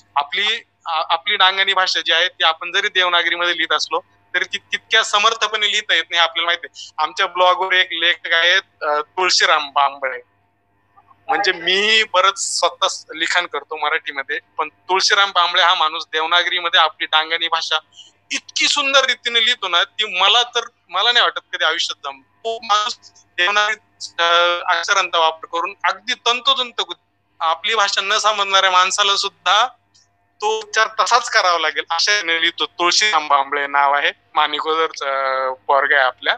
आपली डांगणी भाषा जी आहे ती आपण जरी देवनागरीमध्ये लिहित असलो तरी ती तितक्या समर्थपणे लिहिता येत नाही. आपल्याला माहिती आहे, आमच्या ब्लॉगवर एक लेखक आहेत तुळशीराम बांबळे, म्हणजे मी बरंच स्वतः लिखाण करतो मराठीमध्ये, पण तुळशीराम बांबळे हा माणूस देवनागरीमध्ये आपली डांगणी भाषा इतकी सुंदर रीतीने लिहितो ना, ती मला नाही वाटत कधी आयुष्यात जम. तो माणूस देवनागरी अक्षरांचा वापर करून अगदी तंतोतंत आपली भाषा न समजणाऱ्या माणसाला सुद्धा तो उच्चार तसाच करावा लागेल अशा लिहितो. तुळशीराम बांबळे नाव आहे, माणिकोदरचं पोरग आहे आपल्या.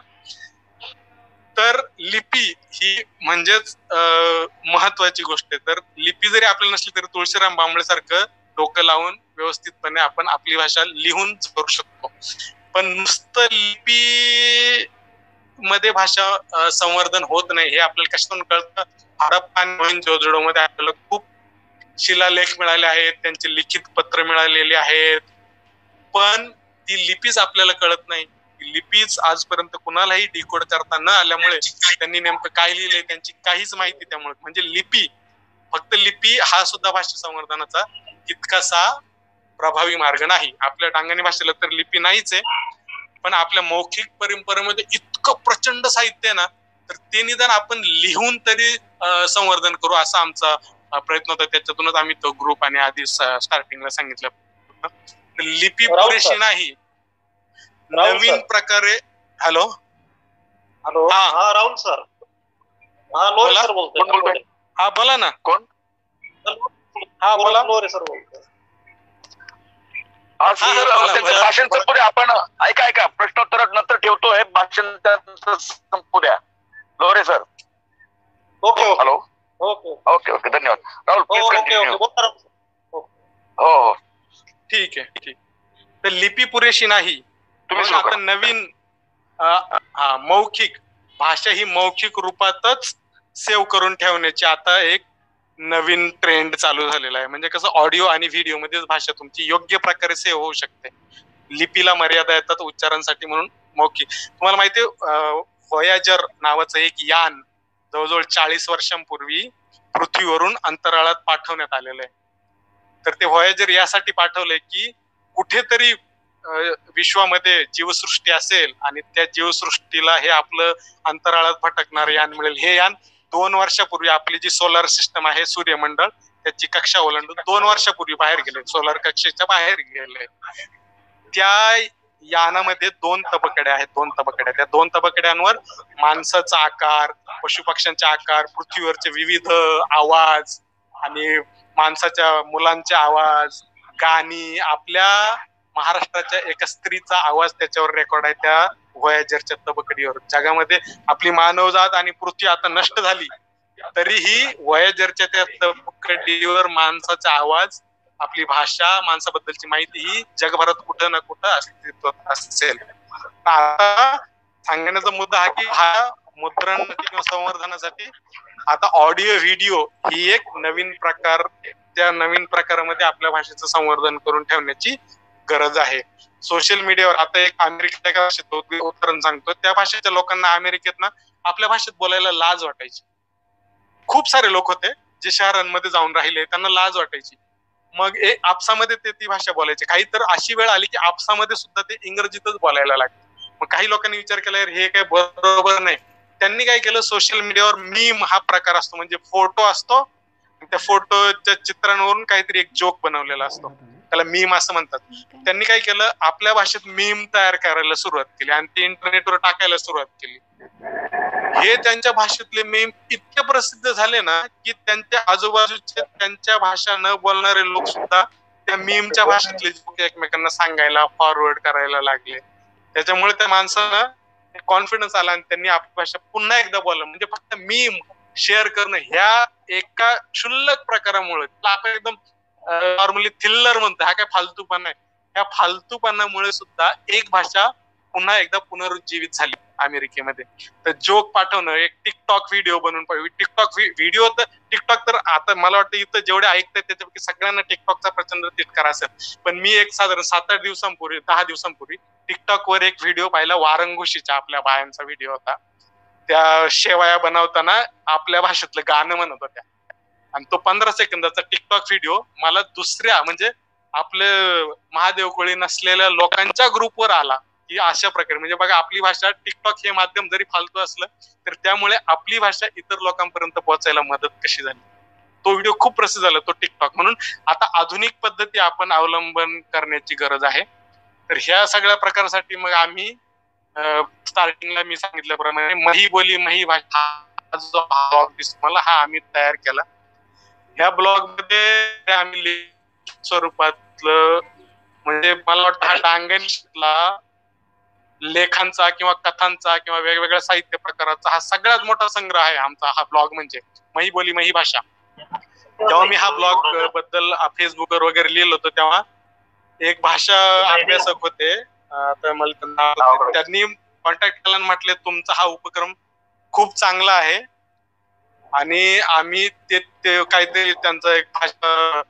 तर लिपी ही म्हणजेच महत्वाची गोष्ट आहे. तर लिपी जरी आपल्याला नसली तरी तुळशीराम बांबळे सारखं डोकं लावून व्यवस्थितपणे आपण आपली भाषा लिहून करू शकतो. पण नुसतं लिपी मध्ये भाषा संवर्धन होत नाही हे आपल्याला कशातून कळतं? हडप्पा आणि मोहेंजोदडो मध्ये आपल्याला खूप शिलालेख मिळाले आहेत, त्यांचे लिखित पत्र मिळालेले आहेत, पण ती लिपीच आपल्याला कळत नाही. लिपीच आजपर्यंत कुणालाही डिकोड करता न आल्यामुळे त्यांनी नेमकं काय लिहिलंय त्यांची काहीच माहिती, त्यामुळे म्हणजे लिपी, फक्त लिपी हा सुद्धा भाषा संवर्धनाचा तितकासा प्रभावी मार्ग नाही. आपल्या डांगणी भाषेला तर लिपी नाहीच आहे, पण आपल्या मौखिक परंपरेमध्ये इतकं प्रचंड साहित्य आहे ना, तर ते निदान आपण लिहून तरी संवर्धन करू असा आमचा प्रयत्न होता. त्याच्यातूनच आम्ही तो ग्रुप आणि आधी स्टार्टिंगला सांगितलं लिपी पुरेशी नाही, नवीन प्रकारे. हॅलो हा राहुल सर, हा लोरे बोला. सर बोलतोय. कोण बोलतोय? हा बोला ना. कोण? हा बोला. लोरे सर बोलतोय. हा सर, बोला, त्यांचं बोला. भाषण संपू द्या. आपण ऐका प्रश्नोत्तर नंतर ठेवतोय. भाषण त्यांचं संपू द्या. लोरे sir. Okay okay hello. Okay okay okay, धन्यवाद. Rahul please okay continue. Okay बोलता राव. हो हो, ठीक आहे ठीक. तर लिपी पुरेशी नाही. तुम्ही म्हणून सुरू आता करा. नवीन मौखिक भाषा ही मौखिक रूपातच सेव्ह करून ठेवण्याची आता एक नवीन ट्रेंड चालू झालेला आहे. म्हणजे कसं ऑडिओ आणि व्हिडिओ मध्येच भाषा तुमची योग्य प्रकारे सेव्ह होऊ शकते. लिपीला मर्यादा येतात उच्चारांसाठी, म्हणून मौखिक. तुम्हाला माहिती आहे व्हॉयाजर नावाचं एक यान जवळजवळ 40 वर्षांपूर्वी पृथ्वीवरून अंतराळात पाठवण्यात आलेलं आहे. तर ते व्हॉयाजर यासाठी पाठवलंय की कुठेतरी विश्वामध्ये जीवसृष्टी असेल आणि त्या जीवसृष्टीला हे आपलं अंतराळात भटकणार यान मिळेल. हे यान 2 वर्षापूर्वी आपली जी सोलर सिस्टम आहे सूर्यमंडळ त्याची कक्षा ओलांडून 2 वर्षापूर्वी बाहेर गेले, सोलर कक्षेच्या बाहेर गेले. त्या यानामध्ये 2 तबकडे आहेत. 2 तबकड्या. त्या 2 तबकड्यांवर माणसाचा आकार, पशुपक्ष्यांचे आकार, पृथ्वीवरचे विविध आवाज आणि माणसाच्या मुलांचे आवाज, गाणी, आपल्या महाराष्ट्राच्या एका स्त्रीचा आवाज त्याच्यावर रेकॉर्ड आहे त्या व्हॉयाजरच्या तबकडीवर. जगामध्ये आपली मानवजात आणि पृथ्वी आता नष्ट झाली तरीही व्हॉयाजरच्या त्या तबकडीवर माणसाचा आवाज, आपली भाषा, माणसाबद्दलची माहिती ही जगभरात कुठं ना कुठं अस्तित्वात असेल. आता सांगण्याचा मुद्दा हा की हा मुद्रण किंवा संवर्धनासाठी आता ऑडिओ व्हिडिओ ही एक नवीन प्रकार, त्या नवीन प्रकारामध्ये आपल्या भाषेचं संवर्धन करून ठेवण्याची गरज आहे. सोशल मीडियावर आता एक अमेरिकेत एका भाषेत उदाहरण सांगतो. त्या भाषेच्या लोकांना अमेरिकेत ना आपल्या भाषेत बोलायला लाज वाटायची. खूप सारे लोक होते जे शहरांमध्ये जाऊन राहिले, त्यांना लाज वाटायची. मग आपसामध्ये ते ती भाषा बोलायचे. काही तर अशी वेळ आली की आपसामध्ये सुद्धा ते इंग्रजीतच बोलायला लागले. मग काही लोकांनी विचार केला हे काय बरोबर नाही. त्यांनी काय केलं, सोशल मीडियावर मीम हा प्रकार असतो, म्हणजे फोटो असतो, त्या फोटोच्या चित्रांवरून काहीतरी एक जोक बनवलेला असतो, त्याला मीम असं म्हणतात. त्यांनी काय केलं, आपल्या भाषेत मीम तयार करायला सुरुवात केली आणि ते इंटरनेटवर टाकायला सुरुवात केली. हे त्यांच्या भाषेतले मीम इतके प्रसिद्ध झाले ना की त्यांच्या आजूबाजूचे त्यांच्या भाषा न बोलणारे लोक सुद्धा त्या मीमच्या भाषेतले जोक एकमेकांना सांगायला, फॉरवर्ड करायला लागले. त्याच्यामुळे त्या माणसांना कॉन्फिडन्स आला आणि त्यांनी आपली भाषा पुन्हा एकदा बोललं. म्हणजे फक्त मीम शेअर करणं ह्या एका क्षुल्लक प्रकारामुळे, आपण एकदम नॉर्मली थिल्लर म्हणतो, हा काय फालतूपणा आहे, ह्या फालतूपणामुळे सुद्धा एक भाषा पुन्हा एकदा पुनरुज्जीवित झाली अमेरिकेमध्ये. तर जोक पाठवणं, एक टिकटॉक व्हिडिओ बनवून टिकटॉक व्हिडिओ, तर टिकटॉक तर आता मला वाटतं इथं जेवढे ऐकतात त्याच्यापैकी सगळ्यांना टिकटॉकचा प्रचंड तिटकार असेल. पण मी एक साधारण 7-8 दिवसांपूर्वी, 10 दिवसांपूर्वी टिकटॉकवर एक व्हिडिओ पाहिला, वारंगुशीच्या आपल्या बायांचा व्हिडिओ होता. त्या शेवया बनवताना आपल्या भाषेतलं गाणं म्हणत होत्या आणि तो 15 सेकंदाचा टिकटॉक व्हिडिओ मला दुसऱ्या म्हणजे आपले महादेव कोळी नसलेल्या लोकांच्या ग्रुपवर आला की अशा प्रकारे, म्हणजे बघा आपली भाषा, टिकटॉक हे माध्यम जरी फालतू असलं तर त्यामुळे आपली भाषा इतर लोकांपर्यंत पोहोचायला मदत कशी झाली. तो व्हिडिओ खूप प्रसिद्ध झाला, तो टिकटॉक. म्हणून आता आधुनिक पद्धती आपण अवलंबन करण्याची गरज आहे. तर ह्या सगळ्या प्रकारासाठी मग आम्ही स्टार्टिंगला मी सांगितल्याप्रमाणे मही बोली मही भाषा हा जो ब्लॉग दिसतो मला, हा आम्ही तयार केला. ह्या ब्लॉग मध्ये आम्ही स्वरूपातलं, म्हणजे मला वाटतं हा डांगणीतला लेखांचा किंवा कथांचा किंवा वेगवेगळ्या साहित्य प्रकाराचा हा सगळ्यात मोठा संग्रह आहे आमचा हा ब्लॉग, म्हणजे मही बोली मही भाषा. जेव्हा मी हा ब्लॉग बद्दल फेसबुकवर वगैरे लिहिलं होतं तेव्हा एक भाषा अभ्यासक होते, त्यांनी कॉन्टॅक्ट केला आणि म्हटले तुमचा हा उपक्रम खूप चांगला आहे आणि आम्ही ते काहीतरी त्यांचा एक भाषा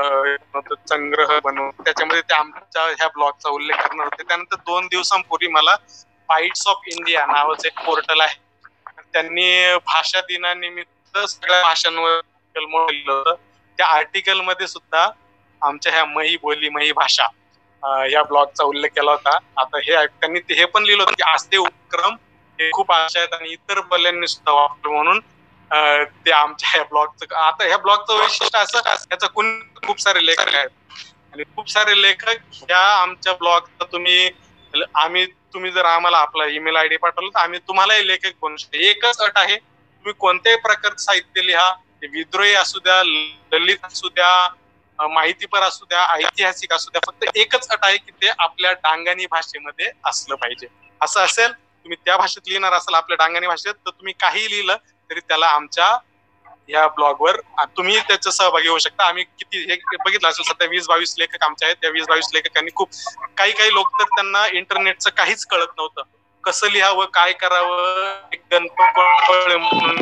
संग्रह बनवून त्याच्यामध्ये ते आमच्या ह्या ब्लॉगचा उल्लेख करणार होते. त्यानंतर 2 दिवसांपूर्वी मला बाईट्स ऑफ इंडिया नावाचं एक पोर्टल आहे, त्यांनी भाषा दिनानिमित्त सगळ्या भाषांवर लिहिलं होतं. त्या आर्टिकल मध्ये सुद्धा आमच्या ह्या मही बोली मही भाषा या ब्लॉगचा उल्लेख केला होता. आता हे त्यांनी हे पण लिहिलं होतं की असे उपक्रम हे खूप आशा आहेत आणि इतर बोल्यांनी सुद्धा वापरलं, म्हणून ते आमच्या ह्या ब्लॉगचं, आता ह्या ब्लॉगचं वैशिष्ट्य असं त्याचं खूप सारे लेखक आहेत आणि खूप सारे लेखक ह्या आमच्या ब्लॉगचा तुम्ही जर आम्हाला आपला ईमेल आयडी पाठवला तर आम्ही तुम्हालाही लेखक बनवू शकतो. एकच अट आहे तुम्ही कोणत्याही प्रकारचं साहित्य लिहा, ते विद्रोही असू द्या, ललित असू द्या, माहितीपर असू द्या, ऐतिहासिक असू द्या, फक्त एकच अट आहे की ते आपल्या डांगानी भाषेमध्ये असलं पाहिजे. असं असेल, तुम्ही त्या भाषेत लिहिणार असाल आपल्या डांगानी भाषेत, तर तुम्ही काही लिहिलं तरी त्याला आमच्या या ब्लॉगवर तुम्ही त्याचं सहभागी होऊ शकता. आम्ही किती हे बघितलं असेल, सध्या 20-22 लेखक आमचे आहेत. त्या 20-22 लेखकांनी खूप काही लोक तर त्यांना इंटरनेटचं काहीच कळत नव्हतं, कसं लिहावं, काय करावं, एक गणपती म्हणून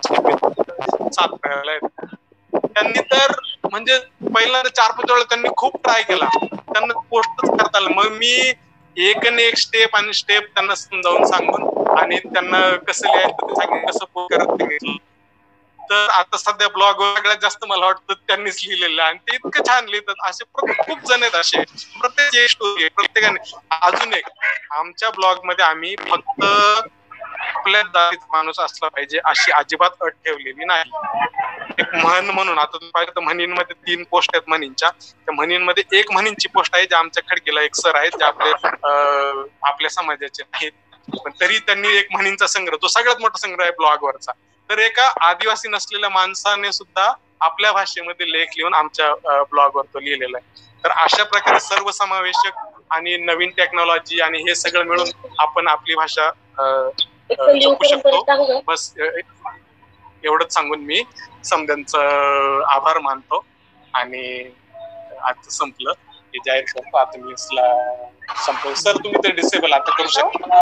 त्यांनी तर म्हणजे पहिल्यांदा 4-5 वेळा त्यांनी खूप ट्राय केला, त्यांना पोस्टच करता आलं. मग मी एक स्टेप आणि स्टेप त्यांना समजावून सांगून आणि त्यांना कसं लिहायचं ते सांगितलं, कसं पोस्ट करत सांगितलं. तर आता सध्या ब्लॉग सगळ्यात जास्त मला वाटतं त्यांनीच लिहिलेलं आणि ते इतकं छान लिहितात. असे खूप जण आहेत, असे प्रत्येक स्टोरी प्रत्येकाने. अजून एक, आमच्या ब्लॉग मध्ये आम्ही फक्त आपल्या जातीचा माणूस असला पाहिजे अशी अजिबात अट ठेवलेली नाही. एक म्हण म्हणून, आता तुम्ही पाहिलं तर म्हणींमध्ये 3 पोस्ट आहेत म्हणींच्या. त्या म्हणींमध्ये एक म्हणींची पोस्ट आहे, जे आमच्या खडकीला एक सर आहेत, जे आपल्या समाजाचे आहेत, पण तरी त्यांनी एक म्हणींचा संग्रह, तो सगळ्यात मोठा संग्रह आहे ब्लॉगवरचा. तर एका आदिवासी नसलेल्या माणसाने सुद्धा आपल्या भाषेमध्ये लेख लिहून आमच्या ब्लॉगवर तो लिहिलेला आहे. तर अशा प्रकारे सर्वसमावेशक आणि नवीन टेक्नॉलॉजी आणि हे सगळं मिळून आपण आपली भाषा जपू शकतो. बस एवढंच सांगून मी समद्यांचं आभार मानतो आणि आज संपलं हे जाहीर करतो. आता मी संपलं. सर तुम्ही ते डिसेबल आता करू शकता.